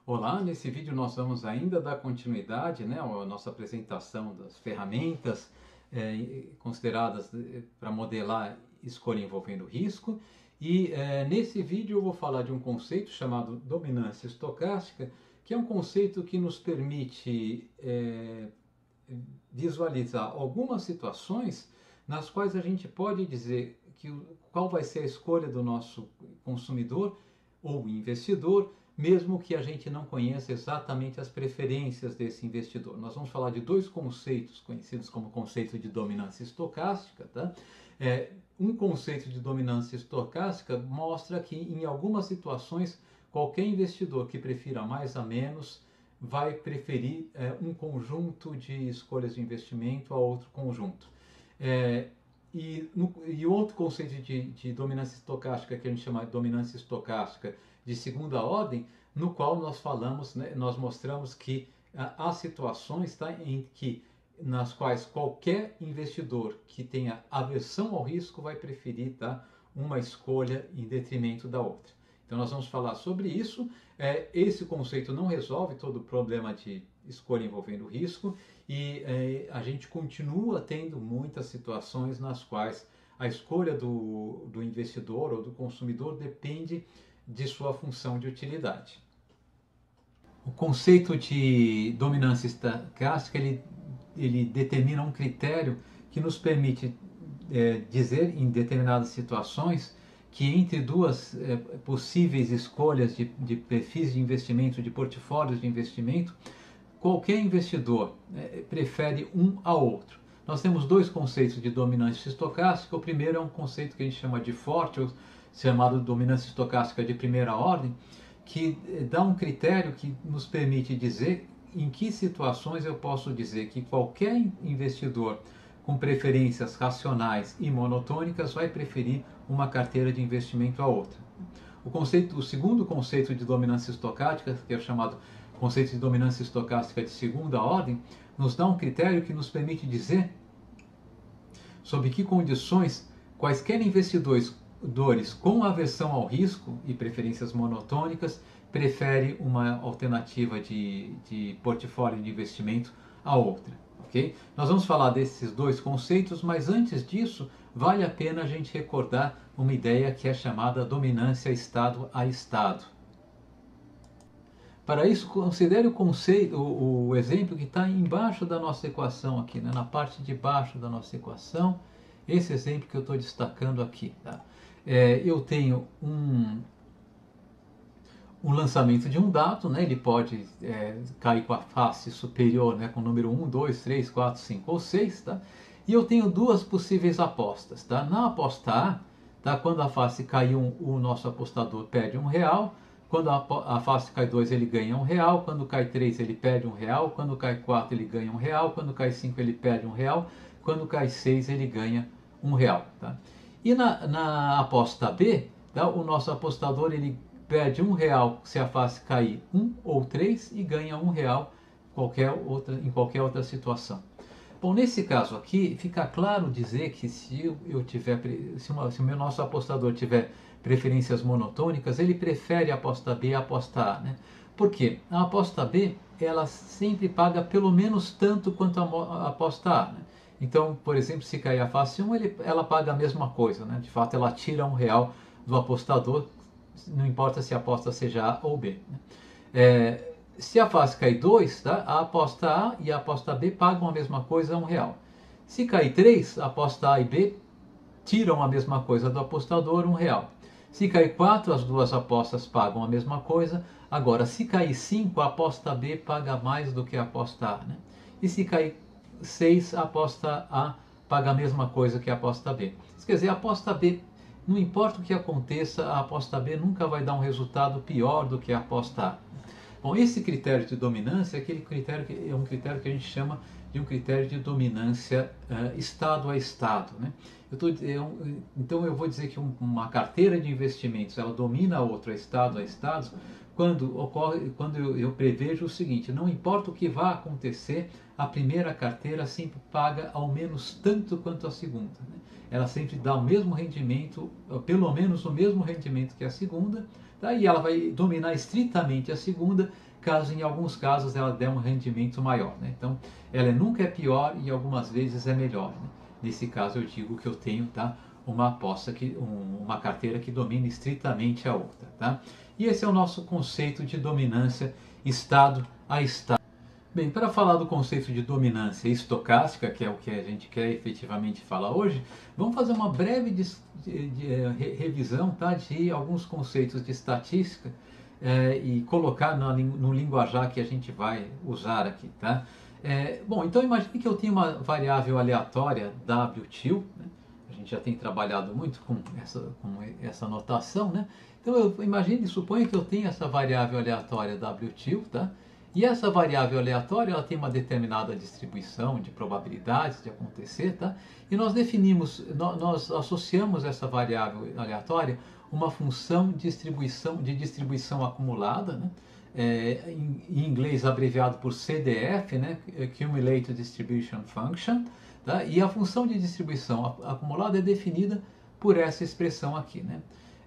Olá, nesse vídeo nós vamos ainda dar continuidade, né, à nossa apresentação das ferramentas consideradas para modelar escolha envolvendo risco. E nesse vídeo eu vou falar de um conceito chamado dominância estocástica, que é um conceito que nos permite visualizar algumas situações nas quais a gente pode dizer qual vai ser a escolha do nosso consumidor ou investidor, mesmo que a gente não conheça exatamente as preferências desse investidor. Nós vamos falar de dois conceitos conhecidos como conceito de dominância estocástica. Tá? Um conceito de dominância estocástica mostra que em algumas situações qualquer investidor que prefira mais a menos vai preferir um conjunto de escolhas de investimento a outro conjunto. E outro conceito de dominância estocástica, que a gente chama de dominância estocástica de segunda ordem, no qual nós falamos, né, nós mostramos que há situações nas quais qualquer investidor que tenha aversão ao risco vai preferir uma escolha em detrimento da outra. Então nós vamos falar sobre isso. Esse conceito não resolve todo o problema de escolha envolvendo risco e a gente continua tendo muitas situações nas quais a escolha do investidor ou do consumidor depende de sua função de utilidade. O conceito de dominância estocástica ele determina um critério que nos permite dizer em determinadas situações que entre duas possíveis escolhas de perfis de investimento, de portfólios de investimento, qualquer investidor prefere um ao outro. Nós temos dois conceitos de dominância estocástica. O primeiro é um conceito que a gente chama de forte, ou chamado dominância estocástica de primeira ordem, que dá um critério que nos permite dizer em que situações eu posso dizer que qualquer investidor com preferências racionais e monotônicas vai preferir uma carteira de investimento a outra. O segundo conceito de dominância estocástica, que é o chamado conceito de dominância estocástica de segunda ordem, nos dá um critério que nos permite dizer sob que condições quaisquer investidores com aversão ao risco e preferências monotônicas prefere uma alternativa de portfólio de investimento a outra. Okay? Nós vamos falar desses dois conceitos, mas antes disso vale a pena a gente recordar uma ideia que é chamada dominância Estado a Estado. Para isso, considere o exemplo que está embaixo da nossa equação aqui, né? Na parte de baixo da nossa equação, esse exemplo que eu estou destacando aqui. Tá? Eu tenho um lançamento de um dado, né? Ele pode cair com a face superior, né? Com o número 1, 2, 3, 4, 5 ou 6. Tá? E eu tenho duas possíveis apostas. Tá? Na aposta A, tá? Quando a face cai 1, o nosso apostador perde R$1. Quando a face cai 2, ele ganha R$1. Quando cai 3, ele perde R$1. Quando cai 4, ele ganha R$1. Quando cai 5, ele perde R$1. Quando cai 6, ele ganha R$1. Tá? E na aposta B, tá? O nosso apostador ele perde R$1 se a face cair 1 ou 3 e ganha R$1 em qualquer outra situação. Bom, nesse caso aqui, fica claro dizer que se o meu nosso apostador tiver preferências monotônicas, ele prefere a aposta B à aposta A. Né? Por quê? A aposta B ela sempre paga pelo menos tanto quanto a aposta A. Né? Então, por exemplo, se cair a face 1, ela paga a mesma coisa. Né? De fato, ela tira R$1 do apostador, não importa se a aposta seja A ou B. Né? Se a face cair 2, tá? A aposta A e a aposta B pagam a mesma coisa, R$1. Se cair 3, a aposta A e B tiram a mesma coisa do apostador, R$1. Se cair 4, as duas apostas pagam a mesma coisa. Agora, se cair 5, a aposta B paga mais do que a aposta A. Né? E se cair 6, a aposta A paga a mesma coisa que a aposta B. Isso quer dizer, a aposta B, não importa o que aconteça, a aposta B nunca vai dar um resultado pior do que a aposta A. Bom, esse critério de dominância é um critério que a gente chama de um critério de dominância Estado a Estado. Né? Então eu vou dizer que uma carteira de investimentos ela domina a outra Estado a Estado quando eu prevejo o seguinte: não importa o que vá acontecer, a primeira carteira sempre paga ao menos tanto quanto a segunda. Né? ela sempre dá o mesmo rendimento, pelo menos o mesmo rendimento que a segunda, tá? E ela vai dominar estritamente a segunda, caso em alguns casos ela dê um rendimento maior, né? Então, ela nunca é pior e algumas vezes é melhor, né? Nesse caso eu digo que eu tenho, tá, uma aposta uma carteira que domina estritamente a outra, tá? E esse é o nosso conceito de dominância estado a estado. Bem, para falar do conceito de dominância estocástica, que é o que a gente quer efetivamente falar hoje, vamos fazer uma breve revisão, tá, de alguns conceitos de estatística e colocar no linguajar que a gente vai usar aqui, tá? Bom, então imagine que eu tenho uma variável aleatória W-til, né? A gente já tem trabalhado muito com essa notação, né? Então imagine, suponha que eu tenho essa variável aleatória W-til, tá? E essa variável aleatória ela tem uma determinada distribuição de probabilidades de acontecer, tá? E nós definimos, nós associamos essa variável aleatória uma função de distribuição acumulada, né? Em inglês abreviado por CDF, né? Cumulative Distribution Function, tá? E a função de distribuição acumulada é definida por essa expressão aqui, né?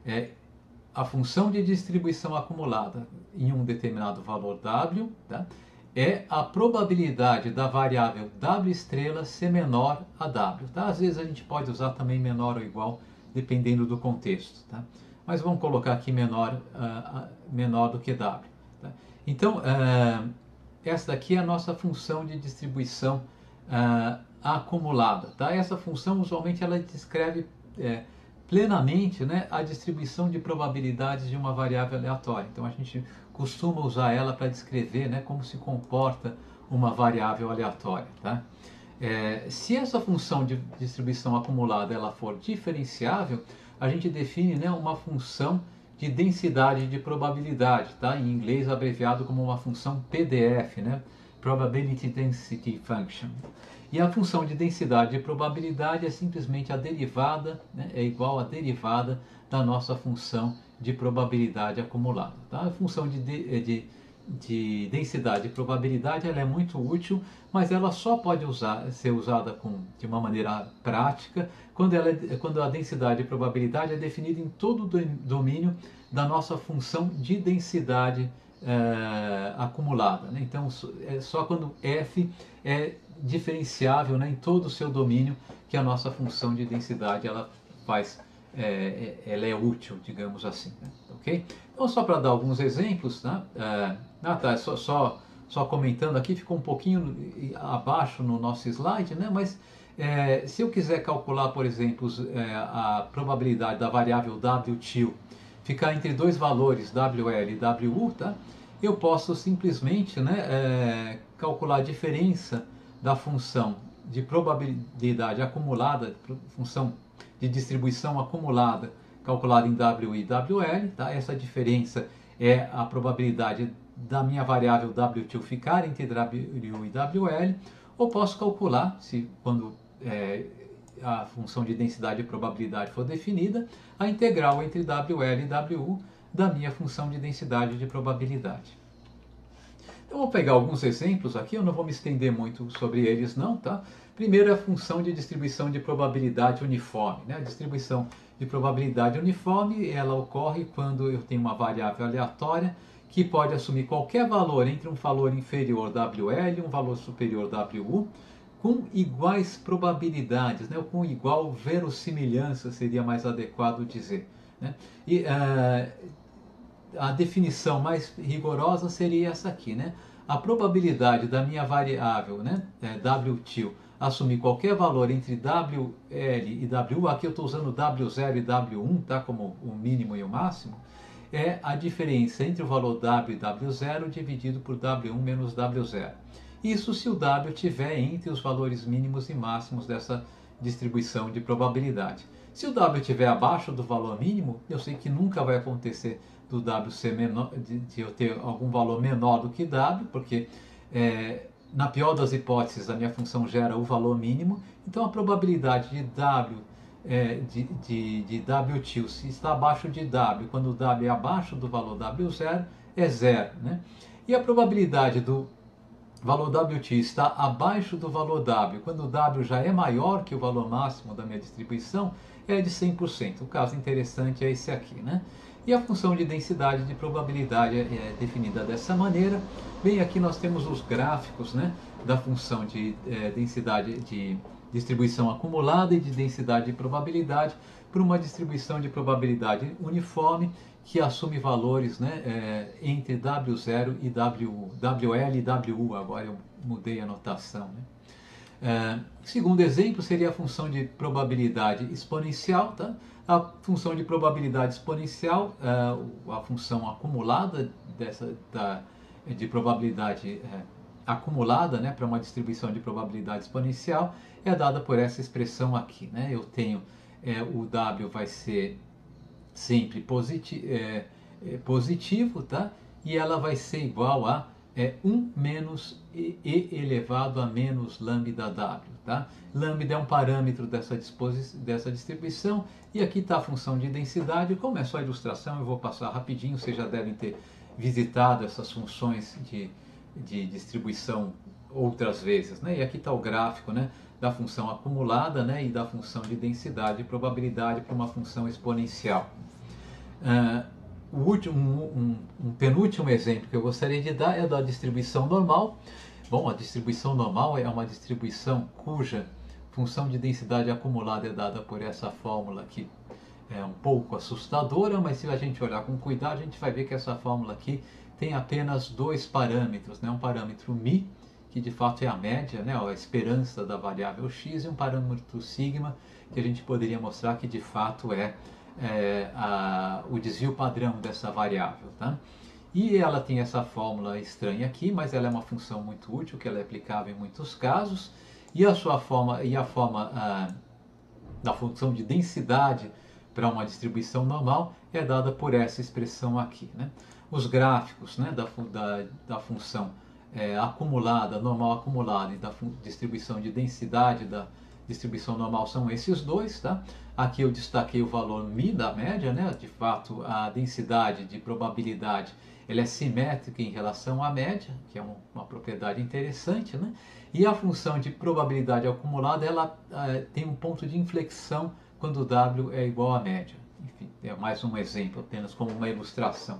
A função de distribuição acumulada em um determinado valor W, tá, é a probabilidade da variável W estrela ser menor a W. Tá? Às vezes a gente pode usar também menor ou igual, dependendo do contexto. Tá? Mas vamos colocar aqui menor do que W. Tá? Então, essa daqui é a nossa função de distribuição acumulada. Tá? Essa função, usualmente, ela descreve plenamente, né, a distribuição de probabilidades de uma variável aleatória. Então a gente costuma usar ela para descrever, né, como se comporta uma variável aleatória. Tá? Se essa função de distribuição acumulada ela for diferenciável, a gente define, né, uma função de densidade de probabilidade, tá? Em inglês abreviado como uma função PDF, né? Probability Density Function. E a função de densidade de probabilidade é simplesmente a derivada, né, é igual à derivada da nossa função de probabilidade acumulada. Tá? A função de densidade de probabilidade ela é muito útil, mas ela só pode ser usada de uma maneira prática quando a densidade de probabilidade é definida em todo o domínio da nossa função de densidade acumulada. Né? Então, só quando f é diferenciável, né, em todo o seu domínio que a nossa função de densidade ela é útil, digamos assim. Né? Ok? Então, só para dar alguns exemplos, né? Só comentando aqui, ficou um pouquinho abaixo no nosso slide, né? Mas se eu quiser calcular, por exemplo, a probabilidade da variável W-til ficar entre dois valores, WL e WU, tá? Eu posso simplesmente, né, calcular a diferença da função de probabilidade acumulada, função de distribuição acumulada, calculada em W e WL, tá? Essa diferença é a probabilidade da minha variável W-til ficar entre W e WL, ou posso calcular, quando a função de densidade e probabilidade for definida, a integral entre WL e WU da minha função de densidade de probabilidade. Então, vou pegar alguns exemplos aqui, eu não vou me estender muito sobre eles não, tá? Primeiro é a função de distribuição de probabilidade uniforme, né? A distribuição de probabilidade uniforme, ela ocorre quando eu tenho uma variável aleatória que pode assumir qualquer valor entre um valor inferior WL e um valor superior WU, com iguais probabilidades, né? Ou com igual verossimilhança, seria mais adequado dizer. Né? E a definição mais rigorosa seria essa aqui, né? A probabilidade da minha variável, né, W-til, assumir qualquer valor entre WL e WU, aqui eu estou usando W0 e W1, tá, como o mínimo e o máximo, é a diferença entre o valor W e W0 dividido por W1 menos W0. Isso se o W estiver entre os valores mínimos e máximos dessa distribuição de probabilidade. Se o W estiver abaixo do valor mínimo, eu sei que nunca vai acontecer do W ser menor, de eu ter algum valor menor do que W, porque na pior das hipóteses a minha função gera o valor mínimo, então a probabilidade de W de W-til se está abaixo de W, quando o W é abaixo do valor W0, é zero. Né? E a probabilidade do valor WT está abaixo do valor W, quando o W já é maior que o valor máximo da minha distribuição, é de 100%. O caso interessante é esse aqui, né? E a função de densidade de probabilidade é definida dessa maneira. Bem, aqui nós temos os gráficos, né, da função de densidade de distribuição acumulada e de densidade de probabilidade para uma distribuição de probabilidade uniforme que assume valores, né, entre W0 e WL e WU. Agora eu mudei a notação, né? Segundo exemplo seria a função de probabilidade exponencial, tá? A função de probabilidade exponencial, a função acumulada de probabilidade acumulada, né, para uma distribuição de probabilidade exponencial, é dada por essa expressão aqui, né? Eu tenho o W vai ser sempre positivo, tá? E ela vai ser igual a 1 menos e elevado a menos lambda W, tá? Lambda é um parâmetro dessa distribuição, e aqui está a função de densidade. Como é só ilustração, eu vou passar rapidinho, vocês já devem ter visitado essas funções de distribuição outras vezes, né? E aqui está o gráfico, né, da função acumulada, né, e da função de densidade e probabilidade para uma função exponencial. Um penúltimo exemplo que eu gostaria de dar é da distribuição normal. Bom, a distribuição normal é uma distribuição cuja função de densidade acumulada é dada por essa fórmula aqui. É um pouco assustadora, mas se a gente olhar com cuidado, a gente vai ver que essa fórmula aqui tem apenas dois parâmetros, né? Um parâmetro μ, que de fato é a média, né, a esperança da variável x, e um parâmetro sigma, que a gente poderia mostrar que de fato é o desvio padrão dessa variável, tá? E ela tem essa fórmula estranha aqui, mas ela é uma função muito útil, que ela é aplicável em muitos casos, e a forma da função de densidade para uma distribuição normal é dada por essa expressão aqui, né? Os gráficos, né, da função acumulada, normal acumulada, e da distribuição de densidade da distribuição normal são esses dois, tá? Aqui eu destaquei o valor μ da média, né? De fato, a densidade de probabilidade ela é simétrica em relação à média, que é uma propriedade interessante, né? E a função de probabilidade acumulada, ela tem um ponto de inflexão quando W é igual à média. Enfim, é mais um exemplo, apenas como uma ilustração.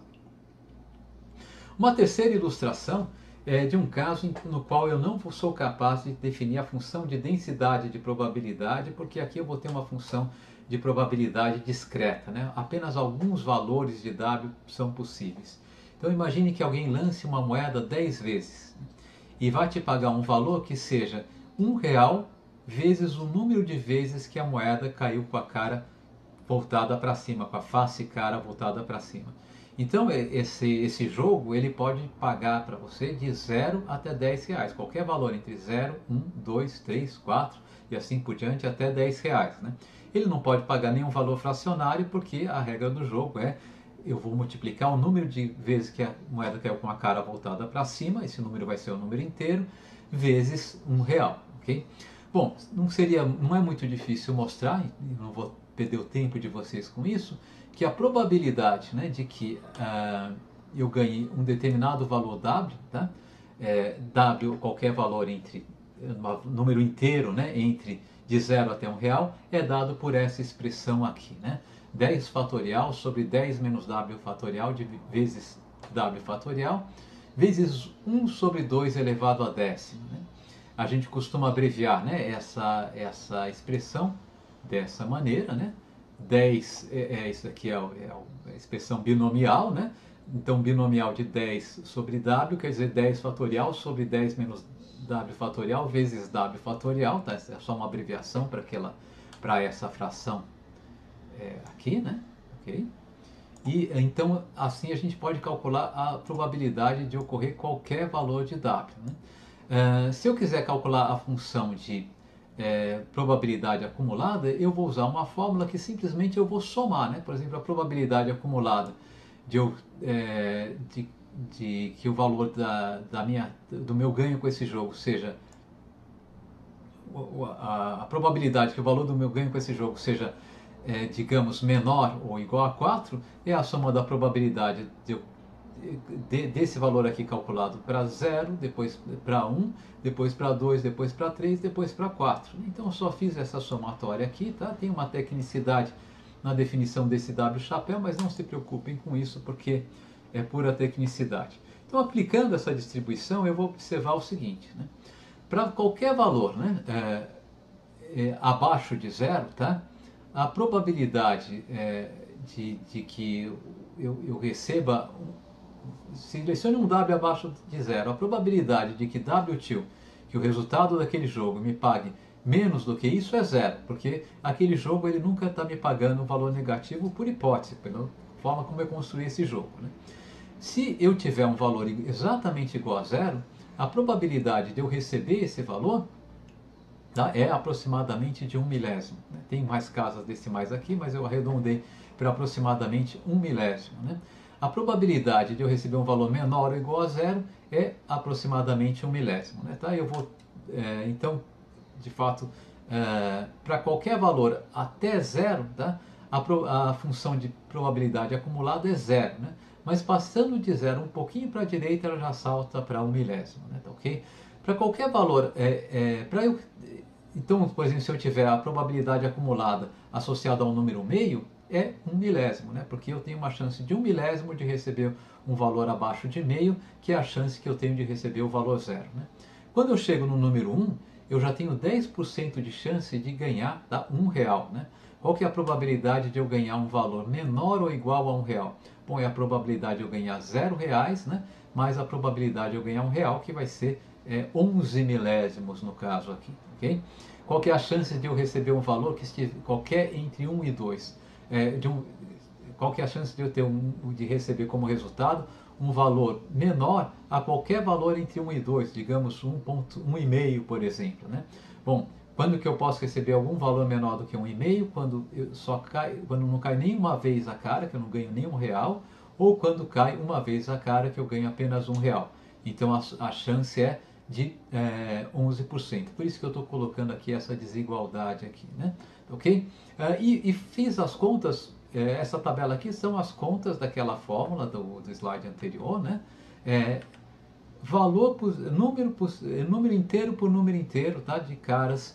Uma terceira ilustração é de um caso no qual eu não sou capaz de definir a função de densidade de probabilidade, porque aqui eu vou ter uma função de probabilidade discreta, né? Apenas alguns valores de W são possíveis. Então imagine que alguém lance uma moeda 10 vezes e vai te pagar um valor que seja R$1 vezes o número de vezes que a moeda caiu com a cara voltada para cima, com a face e cara voltada para cima. Então esse jogo ele pode pagar para você de 0 até R$10, qualquer valor entre 0, 1, 2, 3, 4 e assim por diante até R$10, né? Ele não pode pagar nenhum valor fracionário, porque a regra do jogo é: eu vou multiplicar o número de vezes que a moeda caiu com a cara voltada para cima, esse número vai ser o número inteiro, vezes R$1, ok? Bom, não é muito difícil mostrar, não vou perder o tempo de vocês com isso, que a probabilidade, né, de que eu ganhe um determinado valor W, tá? W, qualquer valor entre um número inteiro, né, entre de 0 até R$1, é dado por essa expressão aqui, né? 10 fatorial sobre 10 menos W fatorial vezes W fatorial, vezes 1 sobre 2 elevado a décimo, né? A gente costuma abreviar, né, essa expressão dessa maneira, né? 10, isso aqui é a expressão binomial, né? Então, binomial de 10 sobre W quer dizer 10 fatorial sobre 10 menos W fatorial vezes W fatorial, tá? É só uma abreviação para essa fração aqui, né? Ok? E então, assim a gente pode calcular a probabilidade de ocorrer qualquer valor de W, né? Se eu quiser calcular a função de probabilidade acumulada, eu vou usar uma fórmula que simplesmente eu vou somar, né? Por exemplo, a probabilidade acumulada de que o valor do meu ganho com esse jogo seja a probabilidade que o valor do meu ganho com esse jogo seja digamos menor ou igual a 4 é a soma da probabilidade de eu desse valor aqui calculado para 0, depois para 1, depois para 2, depois para 3, depois para 4. Então eu só fiz essa somatória aqui, tá? Tem uma tecnicidade na definição desse W chapéu, mas não se preocupem com isso porque é pura tecnicidade. Então, aplicando essa distribuição, eu vou observar o seguinte, né? Para qualquer valor, né, abaixo de 0, tá? A probabilidade de que eu receba, selecione um W abaixo de 0, a probabilidade de que W2, que o resultado daquele jogo me pague menos do que isso é 0, porque aquele jogo ele nunca está me pagando um valor negativo por hipótese, pela forma como eu construí esse jogo, né? Se eu tiver um valor exatamente igual a 0, a probabilidade de eu receber esse valor, tá, é aproximadamente de 1 milésimo. Né? Tem mais casas decimais aqui, mas eu arredondei para aproximadamente 1 milésimo. Né? A probabilidade de eu receber um valor menor ou igual a 0 é aproximadamente 1 milésimo. Né? Tá? Eu vou, então, de fato, para qualquer valor até 0, tá? A função de probabilidade acumulada é 0. Né? Mas passando de 0 um pouquinho para a direita, ela já salta para 1 milésimo. Né? Tá, okay? Para qualquer valor, então, por exemplo, se eu tiver a probabilidade acumulada associada ao número meio, é 1 milésimo, né? Porque eu tenho uma chance de 1 milésimo de receber um valor abaixo de meio, que é a chance que eu tenho de receber o valor 0. Né? Quando eu chego no número 1, eu já tenho 10% de chance de ganhar, tá, R$1. Né? Qual que é a probabilidade de eu ganhar um valor menor ou igual a R$1? Bom, é a probabilidade de eu ganhar R$0, né? Mais a probabilidade de eu ganhar R$1, que vai ser 11 milésimos no caso aqui. Okay? Qual que é a chance de eu receber um valor que estiver qualquer entre 1 e 2? Qual que é a chance de eu ter de receber como resultado um valor menor a qualquer valor entre 1 e 2, digamos 1,5, por exemplo. Né? Bom, quando que eu posso receber algum valor menor do que 1,5? Quando não cai nenhuma vez a cara, que eu não ganho nenhum real, ou quando cai uma vez a cara, que eu ganho apenas R$1. Então a chance é de 11%. Por isso que eu estou colocando aqui essa desigualdade aqui, né? Ok? E fiz as contas. Essa tabela aqui são as contas daquela fórmula do slide anterior, né? Valor por número inteiro por número inteiro, tá? De caras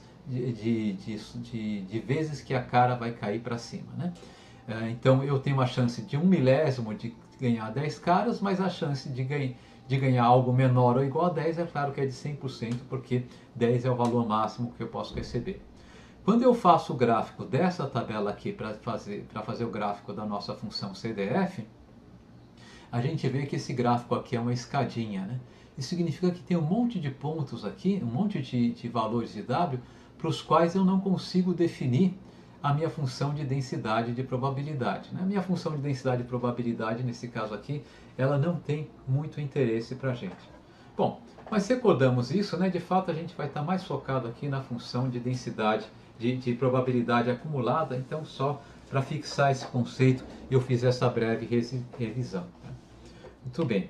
de vezes que a cara vai cair para cima, né? Então eu tenho uma chance de 1 milésimo de ganhar 10 caras, mas a chance de ganhar algo menor ou igual a 10 é claro que é de 100%, porque 10 é o valor máximo que eu posso receber. Quando eu faço o gráfico dessa tabela aqui para fazer o gráfico da nossa função CDF, a gente vê que esse gráfico aqui é uma escadinha, né? Isso significa que tem um monte de pontos aqui, um monte de valores de W, para os quais eu não consigo definir a minha função de densidade de probabilidade. Né? A minha função de densidade de probabilidade, nesse caso aqui, ela não tem muito interesse para a gente. Bom, mas se recordamos isso, né, de fato a gente vai estar mais focado aqui na função de densidade de probabilidade acumulada, então só para fixar esse conceito eu fiz essa breve revisão. Tá? Muito bem.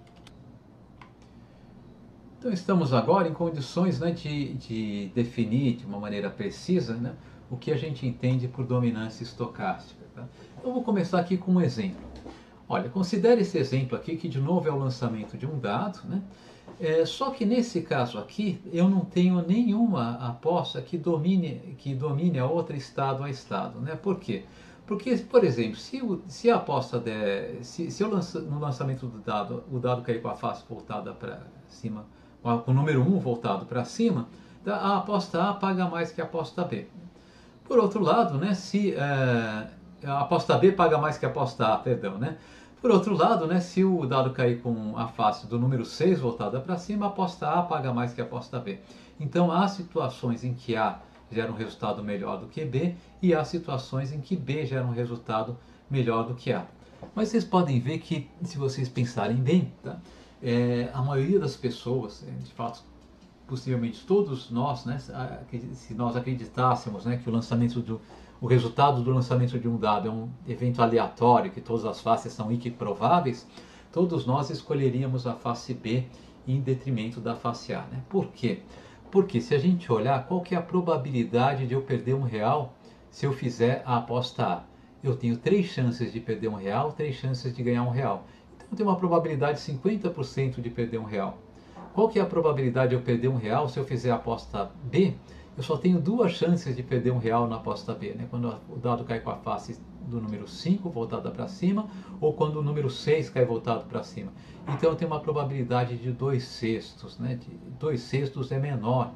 Então estamos agora em condições, né, de definir de uma maneira precisa, né, o que a gente entende por dominância estocástica. Tá? Eu vou começar aqui com um exemplo. Olha, considere esse exemplo aqui, que de novo é o lançamento de um dado, né? Só que nesse caso aqui, eu não tenho nenhuma aposta que domine a outra estado a estado. Né? Por quê? Porque, por exemplo, se a aposta no lançamento do dado, o dado cair com a face voltada para cima, com o número 1 voltado para cima, a aposta A paga mais que a aposta B. Por outro lado, né, se a aposta B paga mais que a aposta A, perdão, né? Por outro lado, né, se o dado cair com a face do número 6 voltada para cima, a aposta A paga mais que a aposta B. Então, há situações em que A gera um resultado melhor do que B e há situações em que B gera um resultado melhor do que A. Mas vocês podem ver que, se vocês pensarem bem, tá, a maioria das pessoas, de fato, possivelmente todos nós, né, se nós acreditássemos, né, que o resultado do lançamento de um dado é um evento aleatório, que todas as faces são equiprováveis, todos nós escolheríamos a face B em detrimento da face A. Né? Por quê? Porque se a gente olhar qual que é a probabilidade de eu perder R$1 se eu fizer a aposta A, eu tenho 3 chances de perder R$1, 3 chances de ganhar R$1. Então eu tenho uma probabilidade de 50% de perder R$ 1. Qual que é a probabilidade de eu perder R$ 1 se eu fizer a aposta B? Eu só tenho duas chances de perder R$ 1 na aposta B, né? Quando o dado cai com a face do número 5 voltada para cima, ou quando o número 6 cai voltado para cima. Então eu tenho uma probabilidade de 2/6, né? 2/6 é menor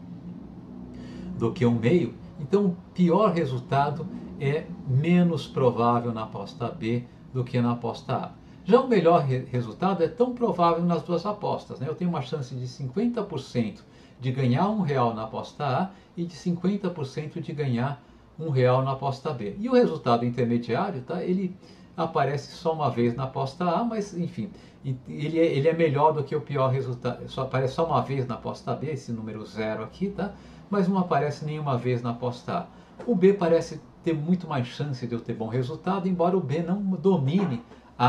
do que 1/2. Então o pior resultado é menos provável na aposta B do que na aposta A. Já o melhor resultado é tão provável nas duas apostas, né? Eu tenho uma chance de 50% de ganhar R$ 1 na aposta A e de 50% de ganhar R$ 1 na aposta B. E o resultado intermediário, tá? Ele aparece só uma vez na aposta A, mas enfim, ele é melhor do que o pior resultado. Só aparece só uma vez na aposta B, esse número 0 aqui, tá? Mas não aparece nenhuma vez na aposta A. O B parece ter muito mais chance de eu ter bom resultado, embora o B não domine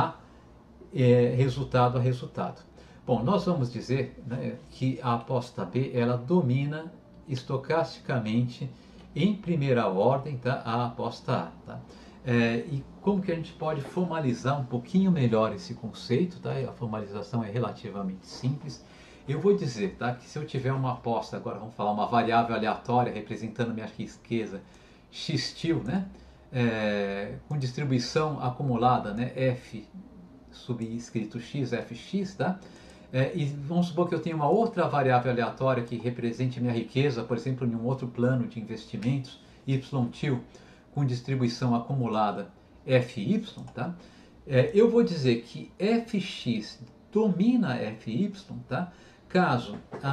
resultado a resultado. Bom, nós vamos dizer, né, que a aposta B ela domina estocasticamente em primeira ordem, tá, a aposta A. Tá? E como que a gente pode formalizar um pouquinho melhor esse conceito? Tá? A formalização é relativamente simples. Eu vou dizer, tá, que se eu tiver uma aposta, agora vamos falar uma variável aleatória representando minha riqueza x-til, né, com distribuição acumulada, né, f subscrito x, fx, tá? E vamos supor que eu tenho uma outra variável aleatória que represente minha riqueza, por exemplo, em um outro plano de investimentos, y-til, com distribuição acumulada fy, tá? Eu vou dizer que fx domina fy, tá? Caso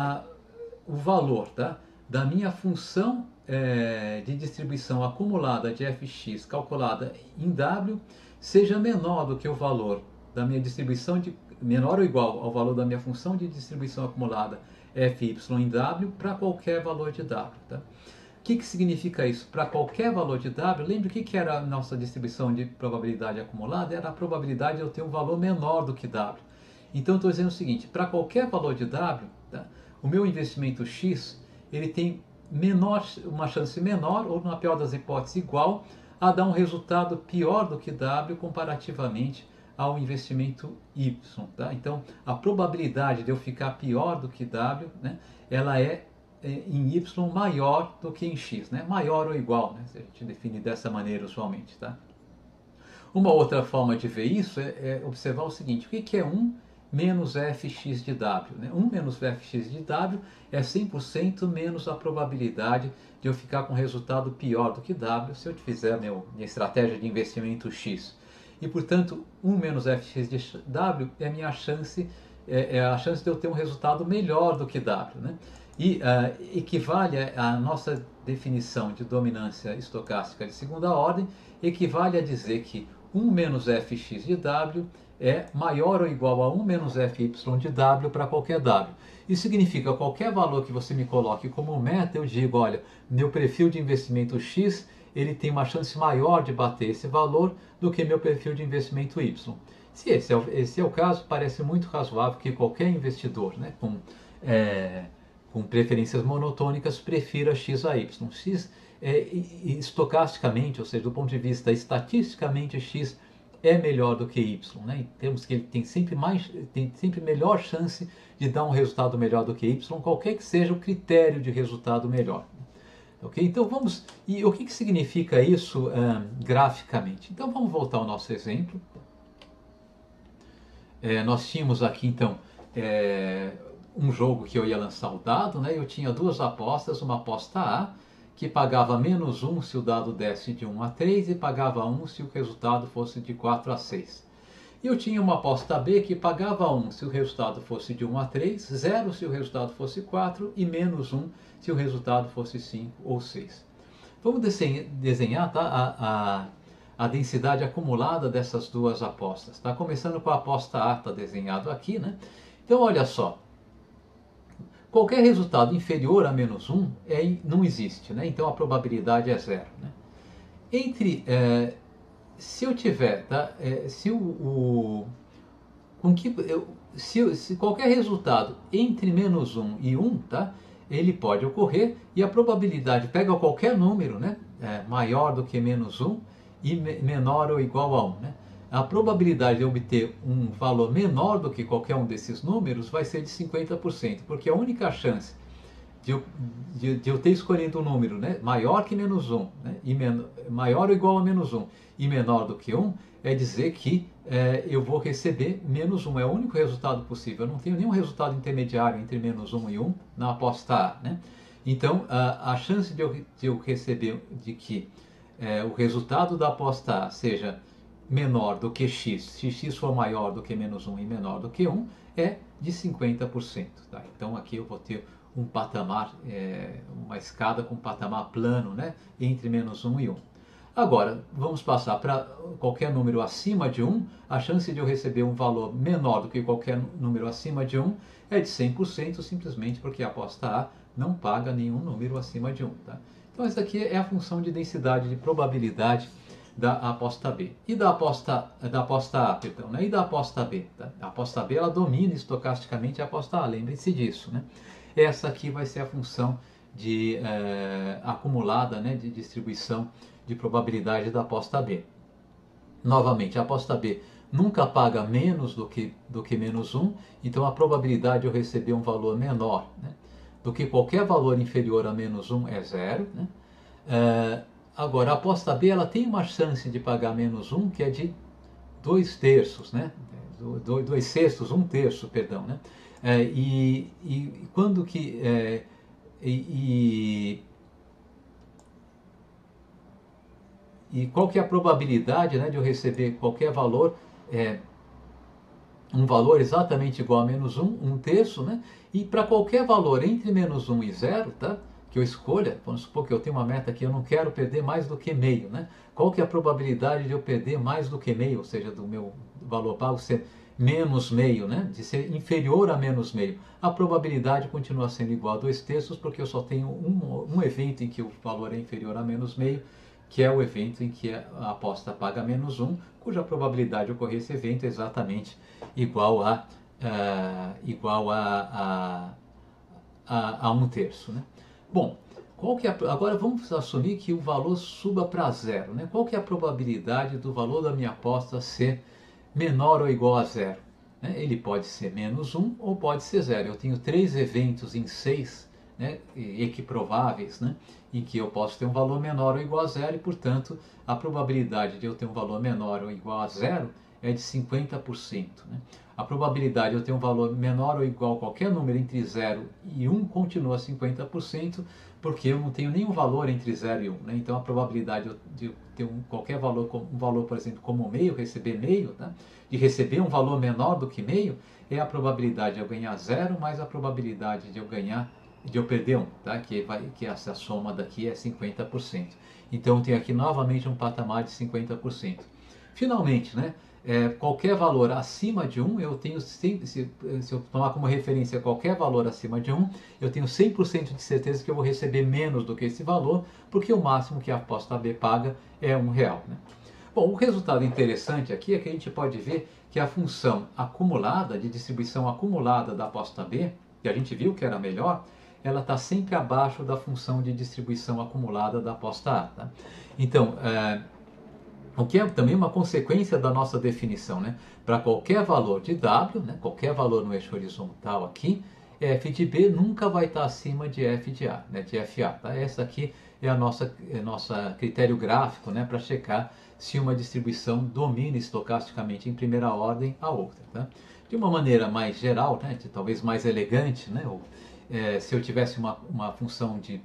o valor, tá, da minha função de distribuição acumulada de fx calculada em w seja menor do que o valor da minha distribuição menor ou igual ao valor da minha função de distribuição acumulada fy em w para qualquer valor de w. Tá? O que significa isso? Para qualquer valor de w, lembre o que era a nossa distribuição de probabilidade acumulada? Era a probabilidade de eu ter um valor menor do que w. Então estou dizendo o seguinte, para qualquer valor de w, tá, o meu investimento x ele tem uma chance menor, ou na pior das hipóteses igual, a dar um resultado pior do que w comparativamente ao investimento y. Tá? Então, a probabilidade de eu ficar pior do que w, né, ela é em y maior do que em x, né? Maior ou igual, né? Se a gente define dessa maneira usualmente. Tá? Uma outra forma de ver isso é observar o seguinte, o que é 1 menos fx de w? Né? 1 menos fx de w é 100% menos a probabilidade de eu ficar com resultado pior do que w se eu fizer minha estratégia de investimento x. E, portanto, 1 menos fx de w é a minha chance, a chance de eu ter um resultado melhor do que w. Né? E equivale à nossa definição de dominância estocástica de segunda ordem, equivale a dizer que 1 menos fx de w é maior ou igual a 1 menos fy de w para qualquer w. Isso significa que qualquer valor que você me coloque como meta, eu digo, olha, meu perfil de investimento x ele tem uma chance maior de bater esse valor do que meu perfil de investimento y. Se esse é o caso, parece muito razoável que qualquer investidor, né, com preferências monotônicas prefira x a y. X estocasticamente, ou seja, do ponto de vista estatisticamente, x é melhor do que y. Né? Temos que ele tem sempre melhor chance de dar um resultado melhor do que y, qualquer que seja o critério de resultado melhor. Okay? Então vamos, e o que significa isso graficamente? Então vamos voltar ao nosso exemplo. Nós tínhamos aqui então um jogo que eu ia lançar o dado, né? Eu tinha duas apostas, uma aposta A que pagava -1 se o dado desse de 1 a 3 e pagava 1 se o resultado fosse de 4 a 6. E eu tinha uma aposta B que pagava 1 se o resultado fosse de 1 a 3, 0 se o resultado fosse 4 e -1 se o resultado fosse 5 ou 6. Vamos desenhar, tá, a densidade acumulada dessas duas apostas. Tá? Começando com a aposta A, está desenhado aqui. Né? Então olha só, qualquer resultado inferior a -1 não existe. Né? Então a probabilidade é 0. Né? Se eu tiver, tá, se qualquer resultado entre -1 e 1, tá, ele pode ocorrer e a probabilidade pega qualquer número, né, maior do que -1 e menor ou igual a 1. Né? a probabilidade de obter um valor menor do que qualquer um desses números vai ser de 50%, porque a única chance de eu ter escolhido um número, né, maior que menos 1, né, maior ou igual a menos 1 e menor do que 1, é dizer que eu vou receber menos 1. É o único resultado possível. Eu não tenho nenhum resultado intermediário entre menos 1 e 1 na aposta A. Né? Então, a chance de eu receber, de que o resultado da aposta A seja menor do que x, se x for maior do que menos 1 e menor do que 1, é de 50%. Tá? Então, aqui eu vou ter um patamar, uma escada com um patamar plano, né, entre menos 1 e 1. Agora, vamos passar para qualquer número acima de 1, a chance de eu receber um valor menor do que qualquer número acima de 1 é de 100%, simplesmente porque a aposta A não paga nenhum número acima de 1. Tá? Então, essa aqui é a função de densidade de probabilidade da aposta B. E da aposta A, perdão, né? E da aposta B. Tá? A aposta B ela domina estocasticamente a aposta A, lembrem-se disso. Né? Essa aqui vai ser a função de acumulada, né, de distribuição de probabilidade da aposta B. Novamente, a aposta B nunca paga menos do que menos 1, então a probabilidade de eu receber um valor menor, né, do que qualquer valor inferior a menos 1 é zero. Né? Agora, a aposta B ela tem uma chance de pagar menos 1, que é de 2/3, né? 2/6, 1/3, perdão. Né? E quando que... E qual que é a probabilidade, né, de eu receber qualquer valor, um valor exatamente igual a menos 1, 1/3, né? E para qualquer valor entre menos 1 e 0, tá? Que eu escolha, vamos supor que eu tenho uma meta aqui, eu não quero perder mais do que meio, né? Qual que é a probabilidade de eu perder mais do que meio, ou seja, do meu valor pago ser menos meio, né? De ser inferior a menos meio? A probabilidade continua sendo igual a 2/3, porque eu só tenho um evento em que o valor é inferior a menos meio, que é o evento em que a aposta paga menos 1, cuja probabilidade de ocorrer esse evento é exatamente igual a 1/3. Né? Bom, agora vamos assumir que o valor suba para zero. Né? Qual que é a probabilidade do valor da minha aposta ser menor ou igual a zero? Né? Ele pode ser menos 1 ou pode ser zero. Eu tenho 3 eventos em 6, né, equiprováveis, né, em que eu posso ter um valor menor ou igual a zero e, portanto, a probabilidade de eu ter um valor menor ou igual a zero é de 50%. Né? A probabilidade de eu ter um valor menor ou igual a qualquer número entre 0 e 1 continua 50%, porque eu não tenho nenhum valor entre 0 e 1. Né? Então, a probabilidade de eu ter qualquer valor, por exemplo, como meio, receber meio, tá? De receber um valor menor do que meio, é a probabilidade de eu ganhar 0 mais a probabilidade de eu perder 1, tá? Que essa soma daqui é 50%. Então, eu tenho aqui novamente um patamar de 50%. Finalmente, né, qualquer valor acima de 1, eu tenho, se eu tomar como referência qualquer valor acima de 1, eu tenho 100% de certeza que eu vou receber menos do que esse valor, porque o máximo que a aposta B paga é R$1. Né? Bom, o resultado interessante aqui é que a gente pode ver que a função acumulada, de distribuição acumulada da aposta B, que a gente viu que era melhor, ela está sempre abaixo da função de distribuição acumulada da aposta A. Tá? Então, o que é também uma consequência da nossa definição. Né? Para qualquer valor de W, né, qualquer valor no eixo horizontal aqui, f de B nunca vai estar acima de f de A, né, de FA. Tá? Essa aqui é a nossa critério gráfico, né, para checar se uma distribuição domina estocasticamente em primeira ordem a outra. Tá? De uma maneira mais geral, né, talvez mais elegante, né, se eu tivesse uma função de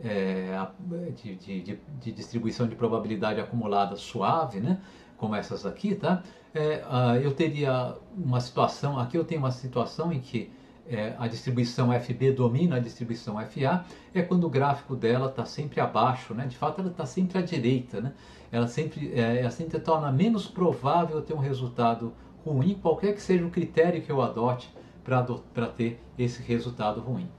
distribuição de probabilidade acumulada suave, né, como essas aqui, tá? Eu teria uma situação, aqui eu tenho uma situação em que a distribuição FB domina a distribuição FA, é quando o gráfico dela está sempre abaixo, né? De fato ela está sempre à direita, né? Ela sempre torna menos provável ter um resultado ruim, qualquer que seja o critério que eu adote para ter esse resultado ruim.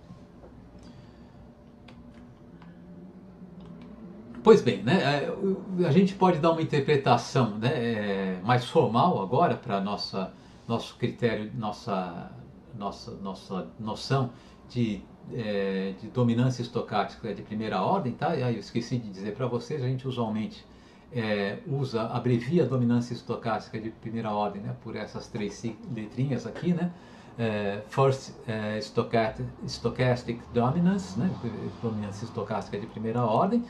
Pois bem, né, a gente pode dar uma interpretação, né, mais formal agora para nosso critério, nossa noção de dominância estocástica de primeira ordem, tá? Eu esqueci de dizer para vocês, a gente usualmente abrevia a dominância estocástica de primeira ordem, né, por essas três letrinhas aqui, né? First Stochastic Dominance, né, dominância estocástica de primeira ordem.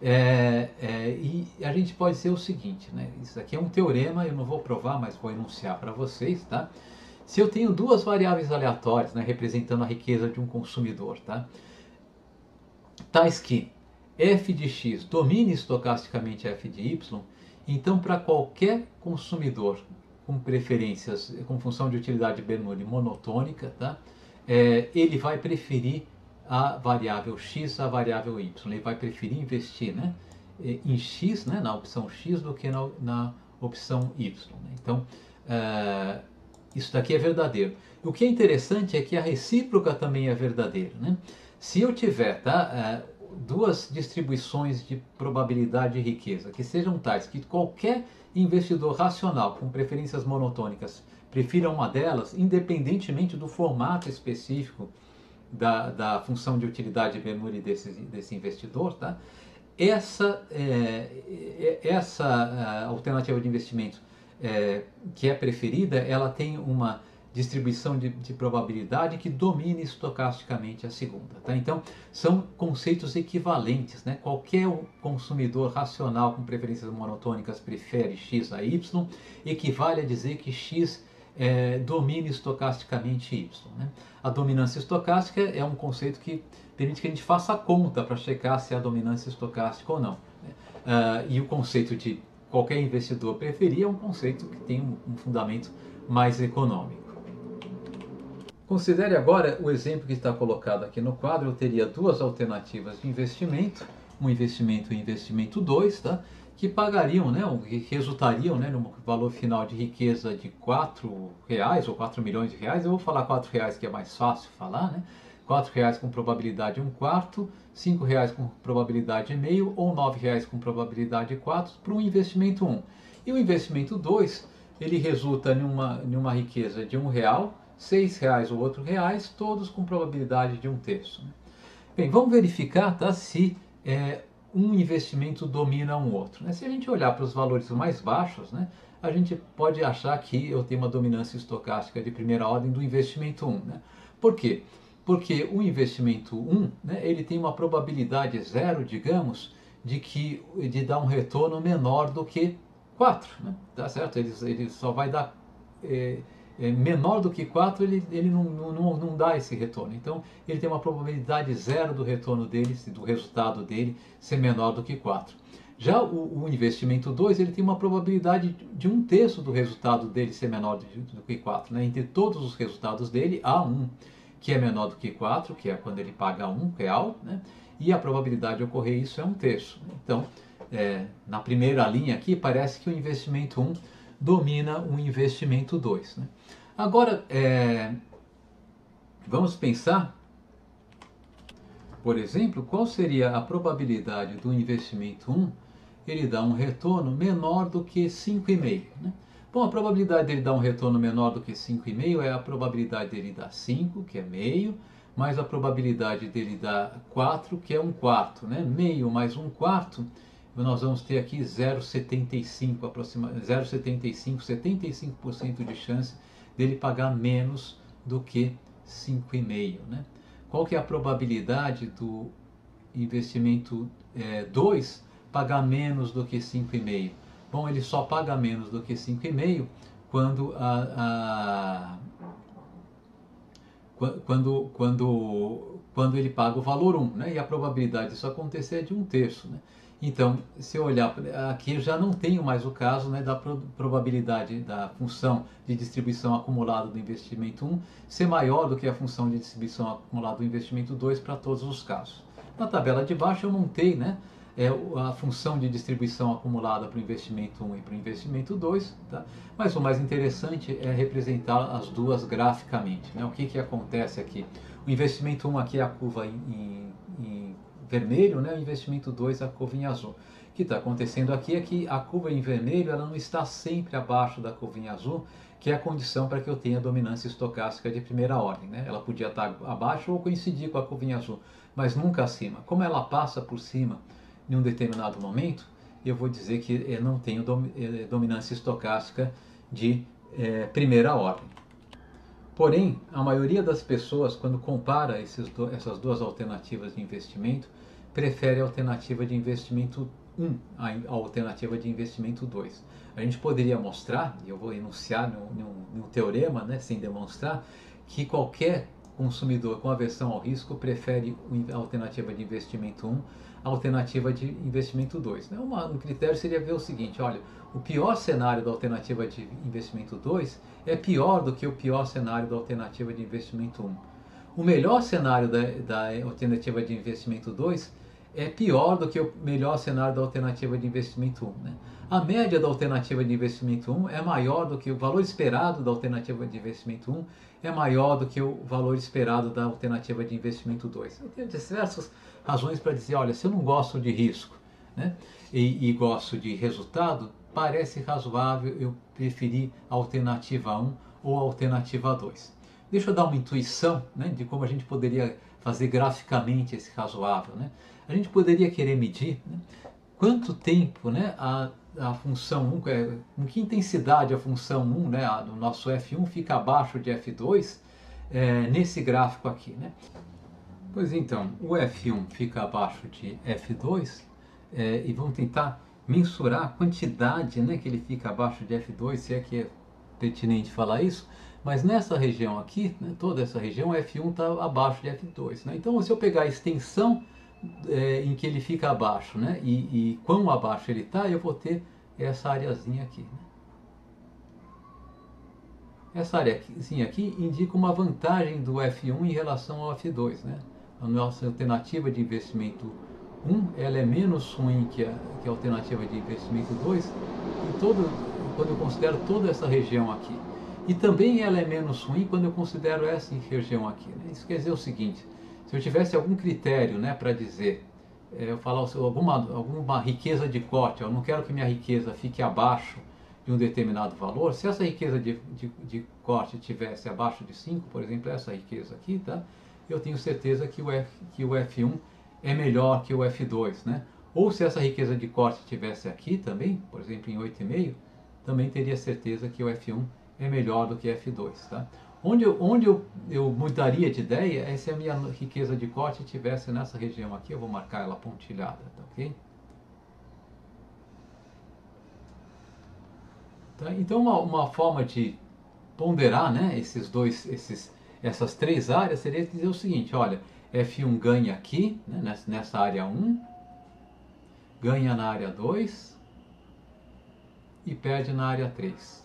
E a gente pode dizer o seguinte, né, isso aqui é um teorema, eu não vou provar, mas vou enunciar para vocês, tá? Se eu tenho duas variáveis aleatórias, né, representando a riqueza de um consumidor, tá? Tais que f de x domine estocasticamente f de y, então para qualquer consumidor com preferências, com função de utilidade Bernoulli monotônica, tá? Ele vai preferir a variável x à variável y. Ele vai preferir investir, né, em x, né, na opção x, do que na opção y. Né? Então, isso daqui é verdadeiro. O que é interessante é que a recíproca também é verdadeira. Né? Se eu tiver, tá, duas distribuições de probabilidade de riqueza que sejam tais que qualquer investidor racional com preferências monotônicas prefira uma delas, independentemente do formato específico da função de utilidade Bernoulli desse investidor, tá? Essa alternativa de investimento que é preferida, ela tem uma distribuição de probabilidade que domine estocasticamente a segunda. Tá? Então, são conceitos equivalentes. Né? Qualquer consumidor racional com preferências monotônicas prefere x a y, equivale a dizer que x domine estocasticamente y. Né? A dominância estocástica é um conceito que permite que a gente faça a conta para checar se é a dominância estocástica ou não. Né? E o conceito de qualquer investidor preferir é um conceito que tem um fundamento mais econômico. Considere agora o exemplo que está colocado aqui no quadro. Eu teria duas alternativas de investimento, um investimento e investimento 2, tá? Que pagariam, né, que resultariam, né, num valor final de riqueza de R$4 ou 4 milhões de reais. Eu vou falar R$4 que é mais fácil falar, né? R$4 com probabilidade 1/4, R$5 com probabilidade meio ou R$9 com probabilidade 4 para um investimento 1. E o investimento 2, ele resulta numa riqueza de R$1, R$6 ou outro reais, todos com probabilidade de 1/3. Né? Bem, vamos verificar, tá, se um investimento domina um outro. Né? Se a gente olhar para os valores mais baixos, né, a gente pode achar que eu tenho uma dominância estocástica de primeira ordem do investimento 1. Né? Por quê? Porque o investimento 1, né, ele tem uma probabilidade zero, digamos, de dar um retorno menor do que 4. Né? Tá certo? Ele só vai dar... menor do que 4, ele não dá esse retorno. Então, ele tem uma probabilidade zero do retorno dele, do resultado dele, ser menor do que 4. Já o investimento 2, ele tem uma probabilidade de 1/3 do resultado dele ser menor do que 4. Né? Entre todos os resultados dele, há um que é menor do que 4, que é quando ele paga R$1, né? E a probabilidade de ocorrer isso é 1/3. Então, na primeira linha aqui, parece que o investimento 1 domina o investimento 2. Né? Agora, vamos pensar, por exemplo, qual seria a probabilidade do investimento 1 ele dar um retorno menor do que 5,5. Né? Bom, a probabilidade dele dar um retorno menor do que 5,5 é a probabilidade dele dar 5, que é meio, mais a probabilidade dele dar 4, que é 1/4. Né? Meio mais 1/4, nós vamos ter aqui 0,75, aproximadamente 0,75, 75% de chance dele pagar menos do que 5,5. Né? Qual que é a probabilidade do investimento 2 pagar menos do que 5,5? Bom, ele só paga menos do que 5,5 quando quando ele paga o valor 1, né? E a probabilidade disso acontecer é de 1/3. Né? Então, se eu olhar aqui, eu já não tenho mais o caso, né, da probabilidade da função de distribuição acumulada do investimento 1 ser maior do que a função de distribuição acumulada do investimento 2 para todos os casos. Na tabela de baixo eu montei, né, a função de distribuição acumulada para o investimento 1 e para o investimento 2, tá? Mas o mais interessante é representar as duas graficamente. Né? O que acontece aqui? O investimento 1 aqui é a curva em vermelho, né? O investimento 2 é a curva em azul. O que está acontecendo aqui é que a curva em vermelho ela não está sempre abaixo da curva em azul, que é a condição para que eu tenha dominância estocástica de primeira ordem. Né? Ela podia estar abaixo ou coincidir com a curva em azul, mas nunca acima. Como ela passa por cima em um determinado momento, eu vou dizer que eu não tenho dominância estocástica de primeira ordem. Porém, a maioria das pessoas, quando compara essas duas alternativas de investimento, prefere a alternativa de investimento 1 a alternativa de investimento 2. A gente poderia mostrar, e eu vou enunciar num teorema, né, sem demonstrar, que qualquer consumidor com aversão ao risco prefere a alternativa de investimento 1 à alternativa de investimento 2. Um critério seria ver o seguinte, olha, o pior cenário da alternativa de investimento 2 é pior do que o pior cenário da alternativa de investimento 1. O melhor cenário da alternativa de investimento 2 é pior do que o melhor cenário da alternativa de investimento 1. Né? A média da alternativa de investimento 1 é maior do que o valor esperado da alternativa de investimento 1 é maior do que o valor esperado da alternativa de investimento 2. Eu tenho diversas razões para dizer, olha, se eu não gosto de risco, né, e gosto de resultado, parece razoável eu preferir a alternativa 1 ou a alternativa 2. Deixa eu dar uma intuição, né, de como a gente poderia fazer graficamente esse razoável. Né? A gente poderia querer medir, né, quanto tempo, né, a função 1, com que intensidade a função 1, né, do nosso F1 fica abaixo de F2 nesse gráfico aqui. Né? Pois então, o F1 fica abaixo de F2 e vamos tentar mensurar a quantidade, né, que ele fica abaixo de F2, se é que é pertinente falar isso, mas nessa região aqui, né, toda essa região, o F1 está abaixo de F2. Né? Então, se eu pegar a extensão em que ele fica abaixo, né, e quão abaixo ele está, eu vou ter essa areazinha aqui. Né? Essa areazinha aqui indica uma vantagem do F1 em relação ao F2. Né? A nossa alternativa de investimento 1 ela é menos ruim que a alternativa de investimento 2 quando eu considero toda essa região aqui. E também ela é menos ruim quando eu considero essa região aqui. Né? Isso quer dizer o seguinte, se eu tivesse algum critério, né, para dizer, eu falar alguma riqueza de corte, eu não quero que minha riqueza fique abaixo de um determinado valor, se essa riqueza de corte estivesse abaixo de 5, por exemplo, essa riqueza aqui, tá? Eu tenho certeza que o F1 é melhor que o F2, né? Ou se essa riqueza de corte estivesse aqui também, por exemplo, em 8,5, também teria certeza que o F1 é melhor do que F2, tá? Onde eu mudaria de ideia é se a minha riqueza de corte estivesse nessa região aqui, eu vou marcar ela pontilhada, tá ok? Tá? Então, uma forma de ponderar, né, essas três áreas seria dizer o seguinte, olha, F1 ganha aqui, né, nessa área 1, ganha na área 2 e perde na área 3.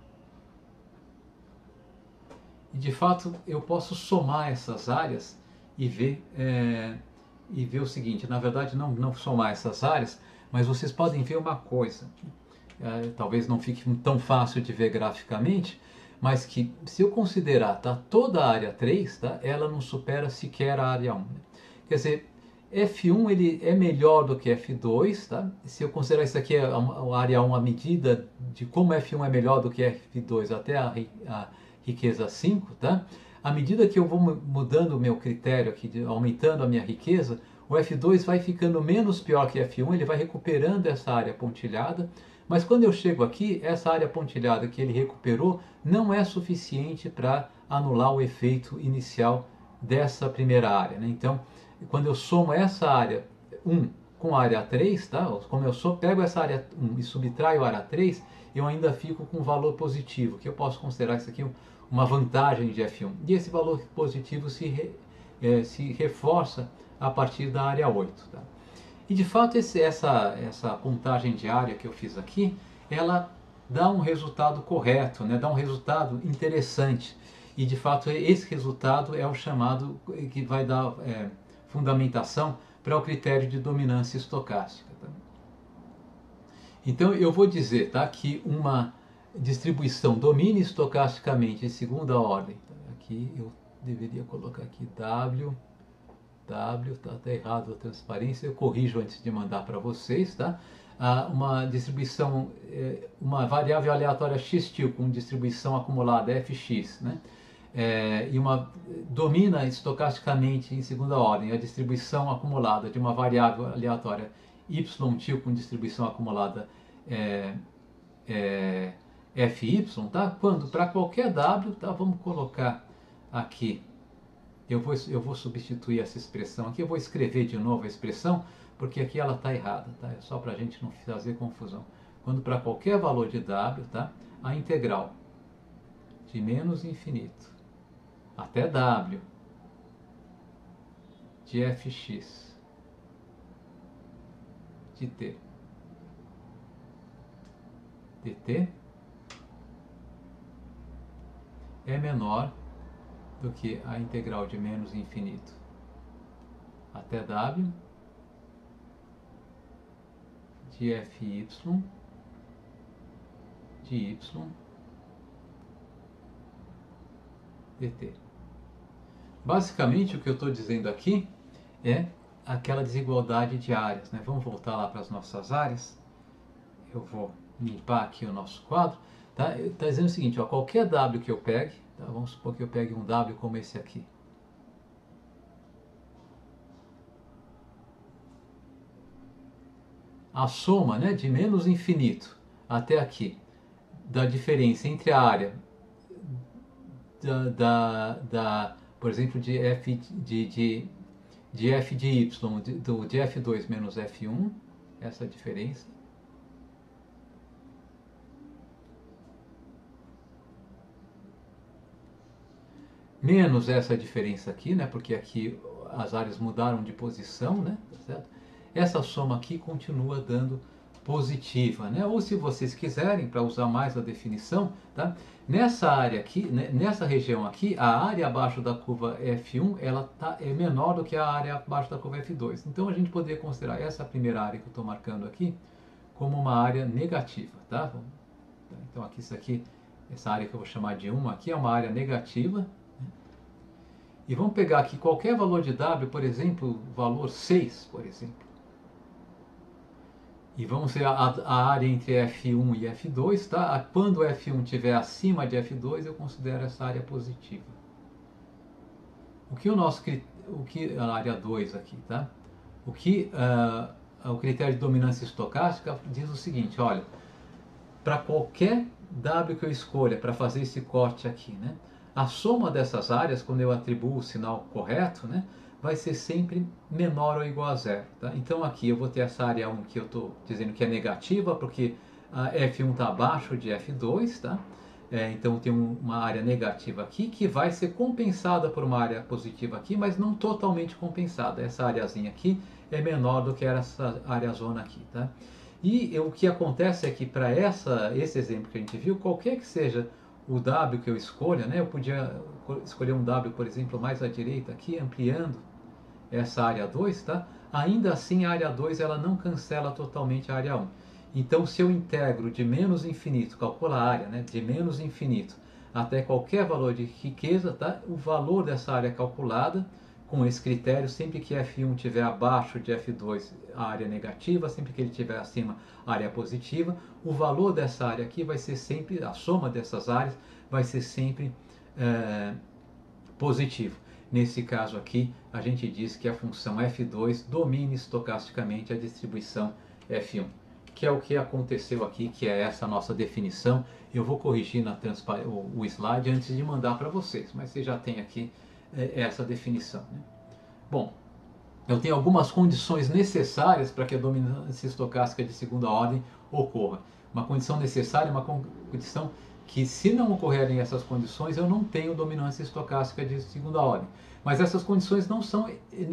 E de fato eu posso somar essas áreas e ver o seguinte, na verdade não somar essas áreas, mas vocês podem ver uma coisa, talvez não fique tão fácil de ver graficamente, mas que se eu considerar, tá, toda a área 3, tá, ela não supera sequer a área 1. Né? Quer dizer, F1 ele é melhor do que F2, tá? Se eu considerar isso aqui a área 1 a medida de como F1 é melhor do que F2 até a riqueza 5, tá? À medida que eu vou mudando o meu critério aqui, aumentando a minha riqueza, o F2 vai ficando menos pior que F1, ele vai recuperando essa área pontilhada, mas quando eu chego aqui, essa área pontilhada que ele recuperou não é suficiente para anular o efeito inicial dessa primeira área. Né? Então, quando eu somo essa área 1 com a área 3, tá? Como eu pego essa área 1 e subtraio a área 3, eu ainda fico com um valor positivo, que eu posso considerar isso aqui uma vantagem de F1. E esse valor positivo se reforça a partir da área 8. Tá? E de fato essa contagem diária que eu fiz aqui, ela dá um resultado correto, né? Dá um resultado interessante. E de fato esse resultado é o chamado, que vai dar fundamentação para o critério de dominância estocástica. Tá? Então eu vou dizer, tá, que uma distribuição domine estocasticamente em segunda ordem. Tá? Aqui eu deveria colocar aqui W, tá errado a transparência, eu corrijo antes de mandar para vocês, tá? Uma distribuição, uma variável aleatória x-til com distribuição acumulada fx, né? E domina estocasticamente em segunda ordem a distribuição acumulada de uma variável aleatória y til com distribuição acumulada fy, tá? Quando para qualquer w, tá? Vamos colocar aqui, eu vou substituir essa expressão aqui, eu vou escrever de novo a expressão, porque aqui ela está errada, tá? É só para a gente não fazer confusão. Quando para qualquer valor de w, tá? A integral de menos infinito até w de fx de t dt é menor do que a integral de menos infinito até w de fy de y dt. Basicamente, o que eu estou dizendo aqui é aquela desigualdade de áreas, né? Vamos voltar lá para as nossas áreas. Eu vou limpar aqui o nosso quadro. Tá? Está dizendo o seguinte, ó, qualquer w que eu pegue, tá? Vamos supor que eu pegue um w como esse aqui. A soma, né, de menos infinito até aqui, da diferença entre a área por exemplo, de f de f de y, de f2 menos f1, essa diferença, menos essa diferença aqui, né, porque aqui as áreas mudaram de posição, né, tá certo? Essa soma aqui continua dando positiva, né? Ou se vocês quiserem, para usar mais a definição, tá? Nessa área aqui, né, nessa região aqui, a área abaixo da curva F1 é menor do que a área abaixo da curva F2. Então a gente poderia considerar essa primeira área que eu estou marcando aqui como uma área negativa, tá? Então aqui, isso aqui, essa área que eu vou chamar de 1 aqui é uma área negativa. Né? E vamos pegar aqui qualquer valor de W, por exemplo, valor 6, por exemplo. E vamos ver a área entre F1 e F2, tá? Quando F1 estiver acima de F2, eu considero essa área positiva. A área 2 aqui, tá? O critério de dominância estocástica diz o seguinte, olha, para qualquer W que eu escolha para fazer esse corte aqui, né? A soma dessas áreas, quando eu atribuo o sinal correto, né? Vai ser sempre menor ou igual a zero. Tá? Então aqui eu vou ter essa área 1 que eu estou dizendo que é negativa, porque a F1 está abaixo de F2, tá? Então tem uma área negativa aqui, que vai ser compensada por uma área positiva aqui, mas não totalmente compensada. Essa areazinha aqui é menor do que essa área zona aqui. Tá? E o que acontece é que para esse exemplo que a gente viu, qualquer que seja o W que eu escolha, né? Eu podia escolher um W, por exemplo, mais à direita aqui, ampliando essa área 2, tá? Ainda assim a área 2 ela não cancela totalmente a área 1. Então se eu integro de menos infinito, calcula a área, né? De menos infinito até qualquer valor de riqueza, tá? O valor dessa área calculada com esse critério, sempre que F1 estiver abaixo de F2, a área negativa, sempre que ele estiver acima, a área positiva, o valor dessa área aqui vai ser sempre, a soma dessas áreas vai ser sempre positivo. Nesse caso aqui, a gente diz que a função F2 domina estocasticamente a distribuição F1, que é o que aconteceu aqui, que é essa nossa definição. Eu vou corrigir o slide antes de mandar para vocês, mas você já tem aqui essa definição. Né? Bom, eu tenho algumas condições necessárias para que a dominância estocástica de segunda ordem ocorra. Uma condição necessária é uma condição que, se não ocorrerem essas condições, eu não tenho dominância estocástica de segunda ordem. Mas essas condições não são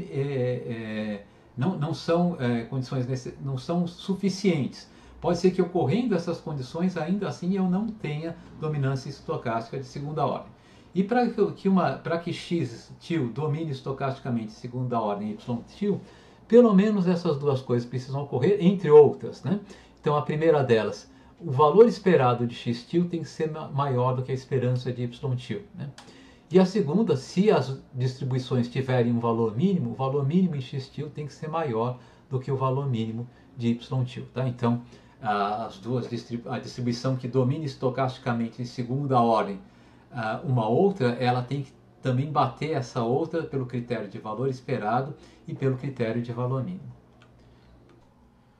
suficientes. Pode ser que, ocorrendo essas condições, ainda assim eu não tenha dominância estocástica de segunda ordem. E para que x til domine estocasticamente segunda ordem y til, pelo menos essas duas coisas precisam ocorrer, entre outras. Né? Então a primeira delas, o valor esperado de x til tem que ser maior do que a esperança de y til. Né? E a segunda, se as distribuições tiverem um valor mínimo, o valor mínimo em x til tem que ser maior do que o valor mínimo de y til. Tá? Então a distribuição que domine estocasticamente em segunda ordem, uma outra, ela tem que também bater essa outra pelo critério de valor esperado e pelo critério de valor mínimo.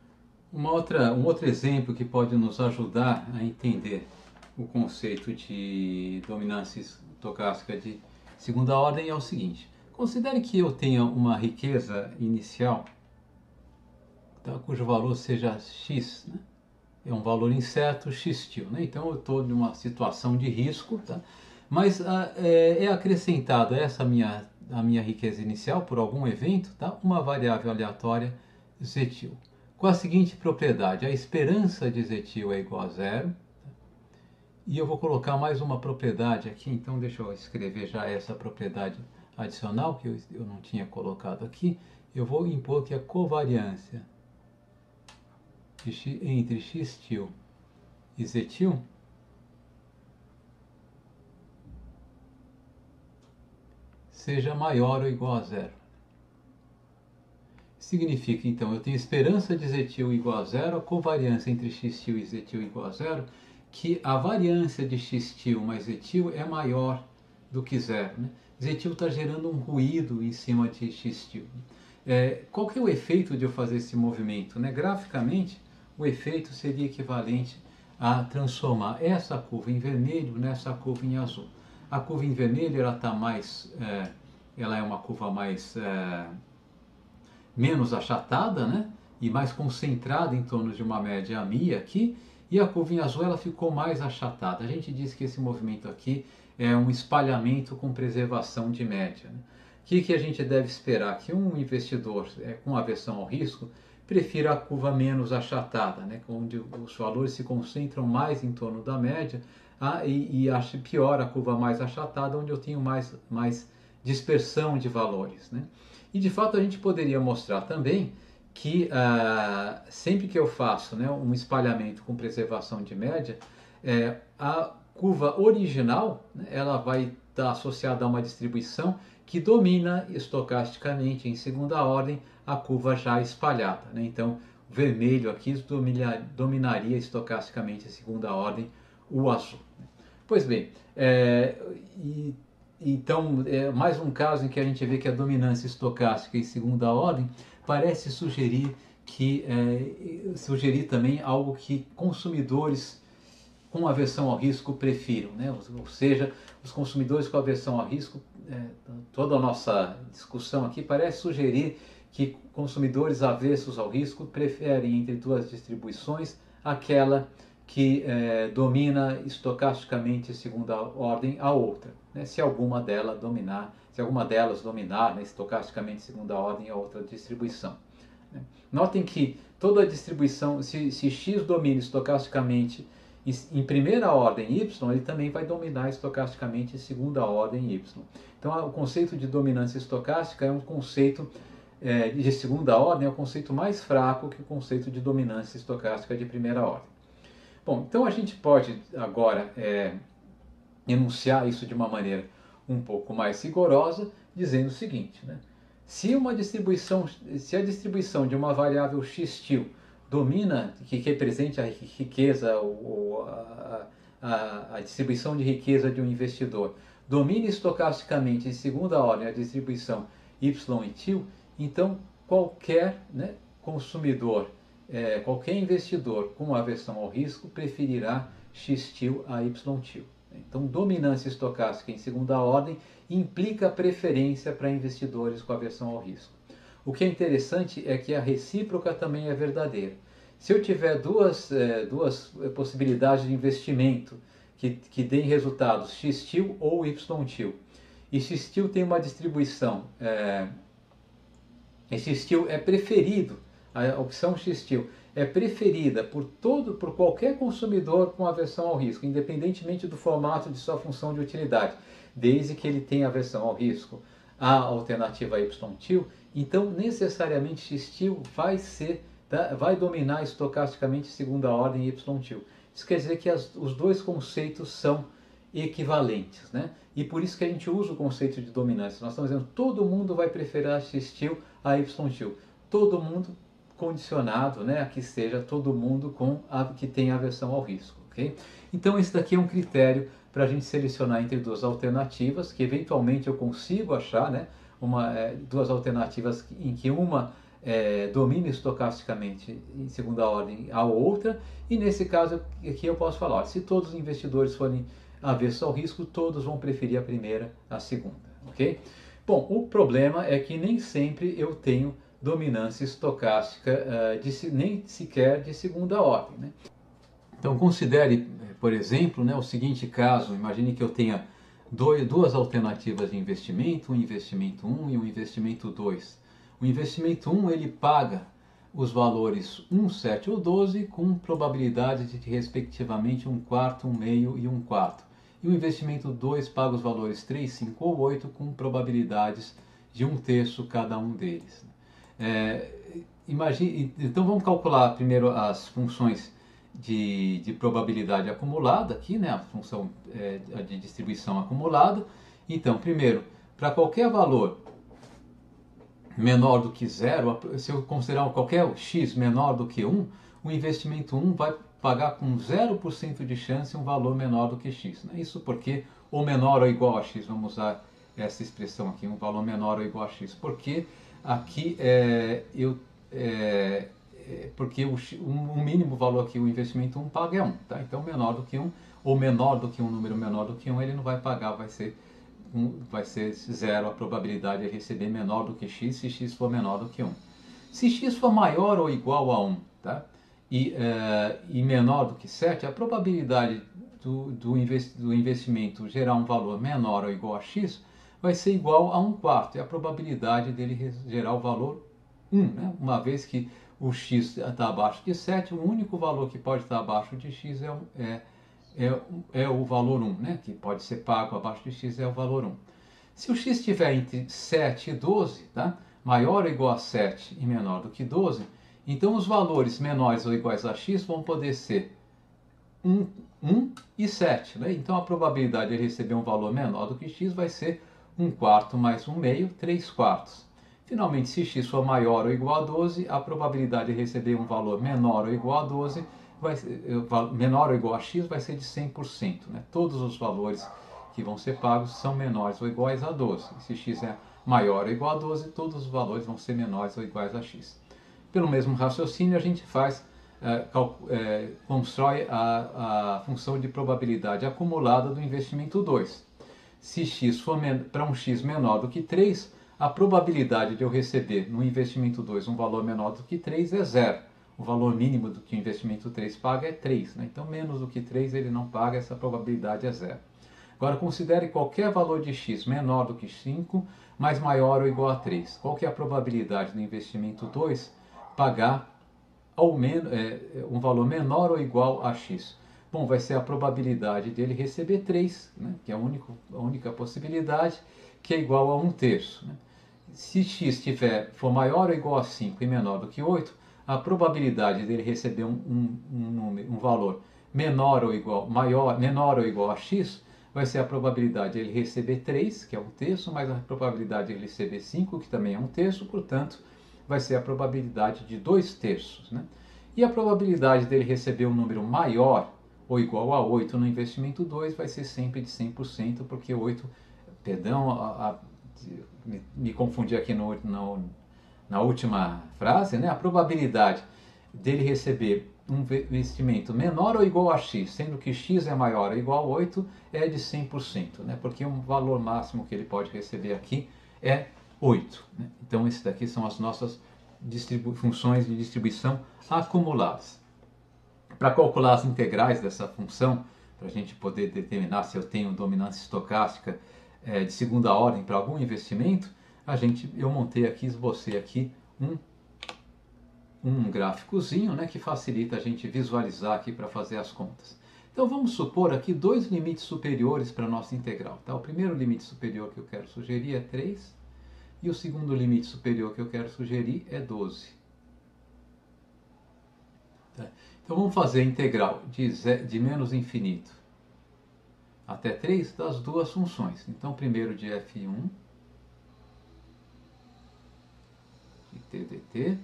Um outro exemplo que pode nos ajudar a entender o conceito de dominância estocástica de segunda ordem é o seguinte: considere que eu tenha uma riqueza inicial, tá, cujo valor seja x, né? É um valor incerto, x-til, né? Então eu estou numa situação de risco, tá? Mas é acrescentada a minha riqueza inicial por algum evento, tá? Uma variável aleatória z-til, com a seguinte propriedade: a esperança de z-til é igual a zero, tá? E eu vou colocar mais uma propriedade aqui, então deixa eu escrever já essa propriedade adicional que eu não tinha colocado aqui. Eu vou impor que a covariância entre x-til e z-til seja maior ou igual a zero. Significa, então, eu tenho esperança de z-til igual a zero, a covariância entre x-til e z-til igual a zero, que a variância de x-til mais z-til é maior do que zero, né? Z-til está gerando um ruído em cima de x-til. Qual que é o efeito de eu fazer esse movimento, né? Graficamente, o efeito seria equivalente a transformar essa curva em vermelho nessa curva em azul. A curva em vermelho ela tá ela é uma curva menos achatada, né? E mais concentrada em torno de uma média μ aqui, e a curva em azul ela ficou mais achatada. A gente diz que esse movimento aqui é um espalhamento com preservação de média, né? O que a gente deve esperar? Que um investidor com aversão ao risco prefira a curva menos achatada, né? Onde os valores se concentram mais em torno da média, e ache pior a curva mais achatada, onde eu tenho mais dispersão de valores, né? E de fato a gente poderia mostrar também que sempre que eu faço, né, um espalhamento com preservação de média, a curva original, né, ela vai estar associada a uma distribuição que domina estocasticamente em segunda ordem a curva já espalhada, né? Então, o vermelho aqui dominaria estocasticamente em segunda ordem o azul. Pois bem, então, mais um caso em que a gente vê que a dominância estocástica em segunda ordem parece sugerir também algo que consumidores com aversão ao risco prefiram, né? Ou seja, os consumidores com aversão ao risco, toda a nossa discussão aqui parece sugerir que consumidores avessos ao risco preferem entre duas distribuições aquela que domina estocasticamente segunda ordem a outra, né? Se alguma delas dominar, né, estocasticamente segunda ordem a outra distribuição, né? Notem que toda a distribuição, se x domina estocasticamente em primeira ordem y, ele também vai dominar estocasticamente em segunda ordem y. Então, o conceito de dominância estocástica é um conceito de segunda ordem, é o conceito mais fraco que o conceito de dominância estocástica de primeira ordem. Bom, então a gente pode agora enunciar isso de uma maneira um pouco mais rigorosa, dizendo o seguinte, né? Se a distribuição de uma variável x-til domina, que represente a riqueza ou a distribuição de riqueza de um investidor, domina estocasticamente em segunda ordem a distribuição y e til, então qualquer, né, consumidor, qualquer investidor com aversão ao risco preferirá x-til a y-til. Então, dominância estocástica em segunda ordem implica preferência para investidores com aversão ao risco. O que é interessante é que a recíproca também é verdadeira. Se eu tiver duas possibilidades de investimento que deem resultados x-til ou y-til, e x-til tem uma distribuição, x-til é preferido, a opção x-til é preferida por qualquer consumidor com aversão ao risco, independentemente do formato de sua função de utilidade, desde que ele tenha aversão ao risco, a alternativa y-til, então necessariamente x-til vai dominar estocasticamente segunda ordem y-til. Isso quer dizer que os dois conceitos são equivalentes, né? E por isso que a gente usa o conceito de dominância. Nós estamos dizendo que todo mundo vai preferir x-til a y-til. Todo mundo condicionado, né, a que seja todo mundo que tem aversão ao risco, ok? Então esse daqui é um critério para a gente selecionar entre duas alternativas, que eventualmente eu consigo achar, né, duas alternativas em que uma domina estocasticamente em segunda ordem a outra, e nesse caso aqui eu posso falar, se todos os investidores forem avessos ao risco, todos vão preferir a primeira à segunda, ok? Bom, o problema é que nem sempre eu tenho dominância estocástica, nem sequer de segunda ordem, né? Então considere, por exemplo, né, o seguinte caso, imagine que eu tenha duas alternativas de investimento, um investimento 1 e um investimento 2. O investimento 1 ele paga os valores 1, 7 ou 12 com probabilidade de respectivamente 1/4, 1/2 e 1/4. E o investimento 2 paga os valores 3, 5 ou 8 com probabilidades de 1/3 cada um deles. Então vamos calcular primeiro as funções de probabilidade acumulada aqui, né, a função de distribuição acumulada. Então, primeiro, para qualquer valor menor do que zero, se eu considerar qualquer x menor do que 1, o investimento 1 vai pagar com 0% de chance um valor menor do que x. Né? Isso porque ou menor ou igual a x, vamos usar essa expressão aqui, um valor menor ou igual a x, porque aqui porque o mínimo valor que o investimento 1 paga é 1, tá? Então menor do que 1 ou menor do que um número menor do que 1, ele não vai pagar, vai ser zero a probabilidade de receber menor do que x se x for menor do que 1. Se x for maior ou igual a 1, tá? E menor do que 7, a probabilidade do investimento gerar um valor menor ou igual a x vai ser igual a 1/4, e a probabilidade dele gerar o valor 1, né? Uma vez que o x está abaixo de 7, o único valor que pode estar abaixo de x é o valor 1, né? Que pode ser pago abaixo de x, é o valor 1. Se o x estiver entre 7 e 12, tá? Maior ou igual a 7 e menor do que 12, então os valores menores ou iguais a x vão poder ser 1 e 7. Né? Então a probabilidade de ele receber um valor menor do que x vai ser 1/4 mais 1/2, 3/4. Finalmente, se x for maior ou igual a 12, a probabilidade de receber um valor menor ou igual a 12, menor ou igual a x, vai ser de 100%. Né? Todos os valores que vão ser pagos são menores ou iguais a 12. Se x é maior ou igual a 12, todos os valores vão ser menores ou iguais a x. Pelo mesmo raciocínio, a gente constrói a função de probabilidade acumulada do investimento 2. Se x for para um x menor do que 3, a probabilidade de eu receber no investimento 2 um valor menor do que 3 é zero. O valor mínimo do que o investimento 3 paga é 3. Né? Então, menos do que 3 ele não paga, essa probabilidade é zero. Agora, considere qualquer valor de x menor do que 5, mas maior ou igual a 3. Qual que é a probabilidade do investimento 2 pagar um valor menor ou igual a x? Bom, vai ser a probabilidade dele receber 3, né? Que é a única possibilidade, que é igual a 1/3. Né? Se x for maior ou igual a 5 e menor do que 8, a probabilidade dele receber um valor menor ou igual a x vai ser a probabilidade de ele receber 3, que é 1/3, mais a probabilidade de ele receber 5, que também é 1/3, portanto, vai ser a probabilidade de 2/3. Né? E a probabilidade dele receber um número maior ou igual a 8 no investimento 2 vai ser sempre de 100%, porque 8, perdão, me confundi aqui na última frase, né? A probabilidade dele receber um investimento menor ou igual a x, sendo que x é maior ou igual a 8, é de 100%, né? Porque o valor máximo que ele pode receber aqui é 8. Né? Então, esses daqui são as nossas funções de distribuição acumuladas. Para calcular as integrais dessa função, para a gente poder determinar se eu tenho dominância estocástica de segunda ordem para algum investimento, eu montei aqui, esbocei aqui um gráficozinho, né, que facilita a gente visualizar aqui para fazer as contas. Então vamos supor aqui dois limites superiores para a nossa integral. Tá? O primeiro limite superior que eu quero sugerir é 3 e o segundo limite superior que eu quero sugerir é 12. Tá? Então vamos fazer a integral de menos infinito até 3 das duas funções. Então primeiro de f1 de t dt.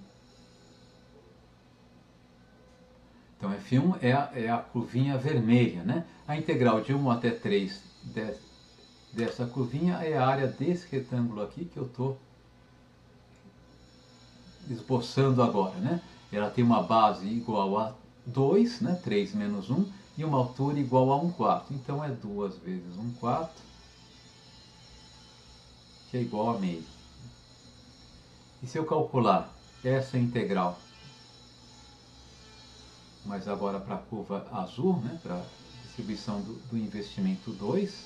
Então f1 é a curvinha vermelha, né? A integral de 1 até 3 dessa curvinha é a área desse retângulo aqui que eu estou esboçando agora, né? Ela tem uma base igual a 2, né? 3 menos 1, e uma altura igual a 1/4. Então é 2 vezes 1/4, que é igual a meio. E se eu calcular essa integral, mas agora para a curva azul, né? Para a distribuição do investimento 2,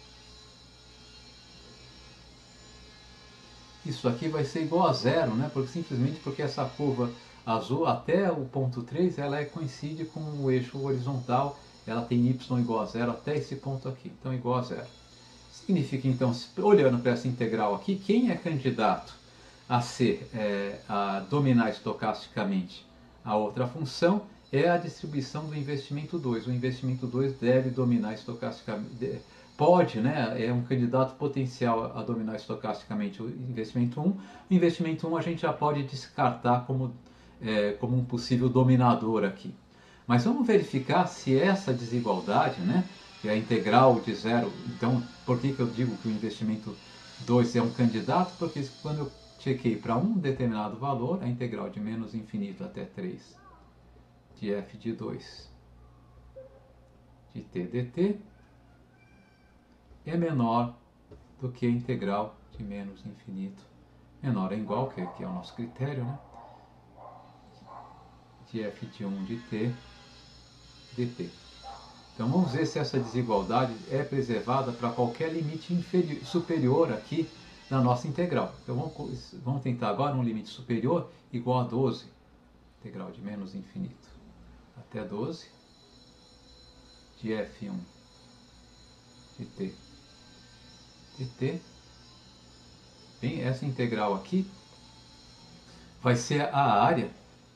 isso aqui vai ser igual a zero, né? Simplesmente porque essa curva azul até o ponto 3 ela coincide com o eixo horizontal, ela tem y igual a zero até esse ponto aqui, então igual a zero. Significa então, olhando para essa integral aqui, quem é candidato a a dominar estocasticamente a outra função é a distribuição do investimento 2. O investimento 2 deve dominar estocasticamente, pode, né, é um candidato potencial a dominar estocasticamente o investimento 1. O investimento 1 a gente já pode descartar como um possível dominador aqui. Mas vamos verificar se essa desigualdade, né, que é a integral de zero, então por que eu digo que o investimento 2 é um candidato? Porque quando eu chequei para um determinado valor, a integral de menos infinito até 3 de f de 2 de t dt é menor do que a integral de menos infinito, menor ou igual, que é o nosso critério, né? De f de 1 de t dt. Então vamos ver se essa desigualdade é preservada para qualquer limite superior aqui na nossa integral. Então vamos tentar agora um limite superior igual a 12, integral de menos infinito até 12 de f1 de t dt. Bem, essa integral aqui vai ser a área,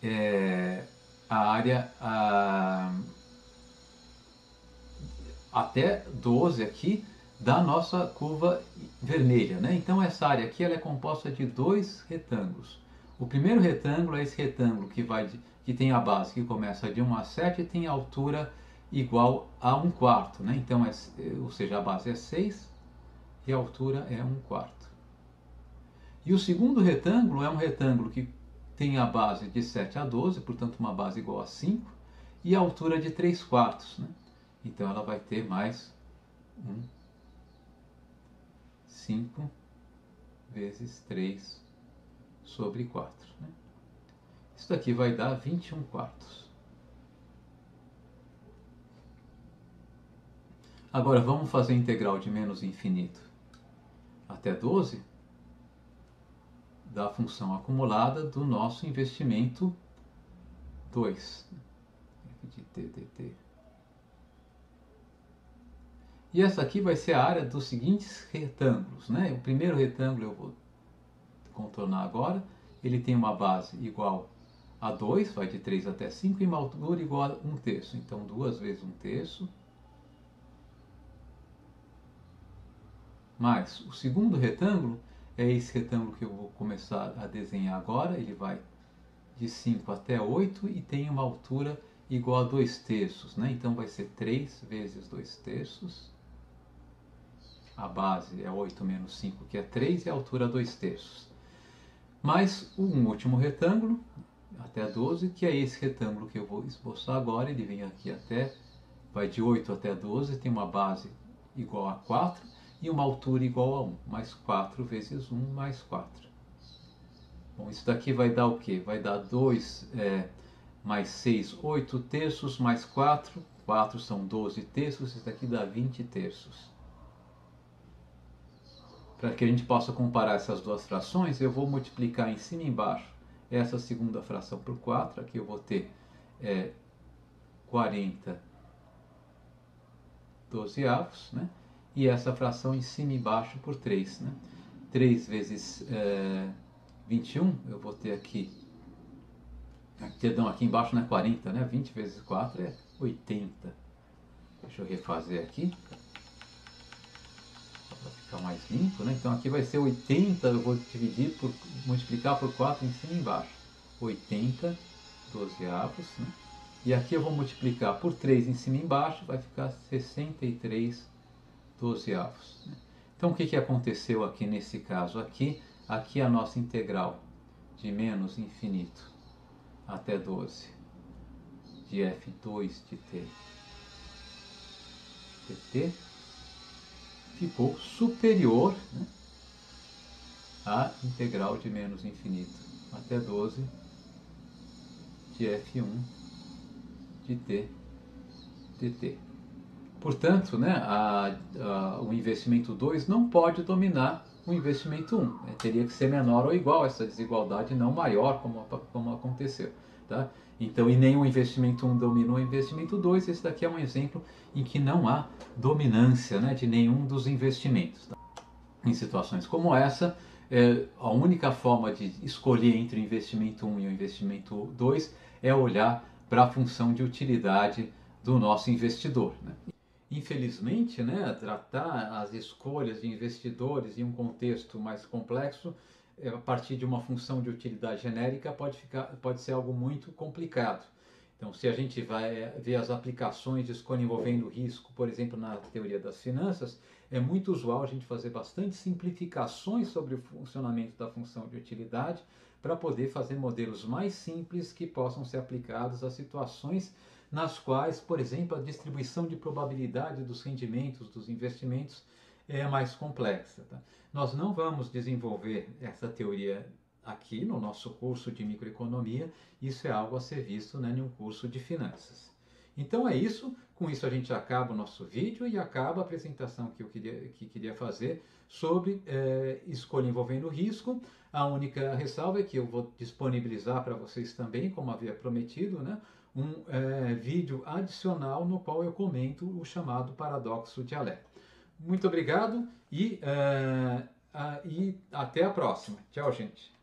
até 12 aqui da nossa curva vermelha, né? Então essa área aqui ela é composta de dois retângulos. O primeiro retângulo é esse retângulo que tem a base que começa de 1 a 7 e tem a altura igual a 1/4, né? Então, ou seja, a base é 6 e a altura é 1/4. E o segundo retângulo é um retângulo que tem a base de 7 a 12, portanto uma base igual a 5, e a altura de 3/4, né? Então ela vai ter mais 5 vezes 3 sobre 4. Né? Isso daqui vai dar 21/4. Agora vamos fazer a integral de menos infinito até 12 da função acumulada do nosso investimento 2 de t dt. E essa aqui vai ser a área dos seguintes retângulos, né? O primeiro retângulo eu vou contornar agora, ele tem uma base igual a 2, vai de 3 até 5, e uma altura igual a 1/3. Então 2 vezes 1/3. Mas o segundo retângulo é esse retângulo que eu vou começar a desenhar agora, ele vai de 5 até 8 e tem uma altura igual a 2/3, né? Então vai ser 3 vezes 2/3. A base é 8 menos 5, que é 3, e a altura 2/3. Mais um último retângulo, até 12, que é esse retângulo que eu vou esboçar agora. Ele vem aqui vai de 8 até 12, tem uma base igual a 4 e uma altura igual a 1, mais 4 vezes 1 mais 4. Bom, isso daqui vai dar o quê? Vai dar 2 mais 6, 8/3, mais 4, 4 são 12/3, isso daqui dá 20/3. Para que a gente possa comparar essas duas frações, eu vou multiplicar em cima e embaixo essa segunda fração por 4. Aqui eu vou ter 40 dozeavos, né? E essa fração em cima e embaixo por 3. Né? 3 vezes 21, eu vou ter aqui, perdão, aqui embaixo não é 40, né? 20 vezes 4 é 80. Deixa eu refazer aqui, para ficar mais limpo, né? Então aqui vai ser 80, eu vou multiplicar por 4 em cima e embaixo. 80 dozeavos, né? E aqui eu vou multiplicar por 3 em cima e embaixo, vai ficar 63 dozeavos. Né? Então o que aconteceu aqui nesse caso? Aqui a nossa integral de menos infinito até 12 de f2 de t dt ficou superior, né, à integral de menos infinito até 12 de f1 de t dt. Portanto, né, o investimento 2 não pode dominar o investimento 1. Né? Teria que ser menor ou igual, essa desigualdade não maior, como aconteceu. Tá? Então, e nem o investimento 1 domina o investimento 2. Esse daqui é um exemplo em que não há dominância, né, de nenhum dos investimentos. Tá? Em situações como essa, a única forma de escolher entre o investimento 1 e o investimento 2 é olhar para a função de utilidade do nosso investidor. Né? Infelizmente, né, tratar as escolhas de investidores em um contexto mais complexo, a partir de uma função de utilidade genérica, pode ser algo muito complicado. Então, se a gente vai ver as aplicações de escolha envolvendo risco, por exemplo, na teoria das finanças, é muito usual a gente fazer bastante simplificações sobre o funcionamento da função de utilidade para poder fazer modelos mais simples que possam ser aplicados a situações nas quais, por exemplo, a distribuição de probabilidade dos rendimentos dos investimentos é mais complexa. Tá? Nós não vamos desenvolver essa teoria aqui no nosso curso de microeconomia, isso é algo a ser visto, né, em um curso de finanças. Então é isso, com isso a gente acaba o nosso vídeo e acaba a apresentação que eu queria fazer sobre escolha envolvendo risco. A única ressalva é que eu vou disponibilizar para vocês também, como havia prometido, né, um vídeo adicional no qual eu comento o chamado paradoxo de Alé. Muito obrigado e até a próxima. Tchau, gente.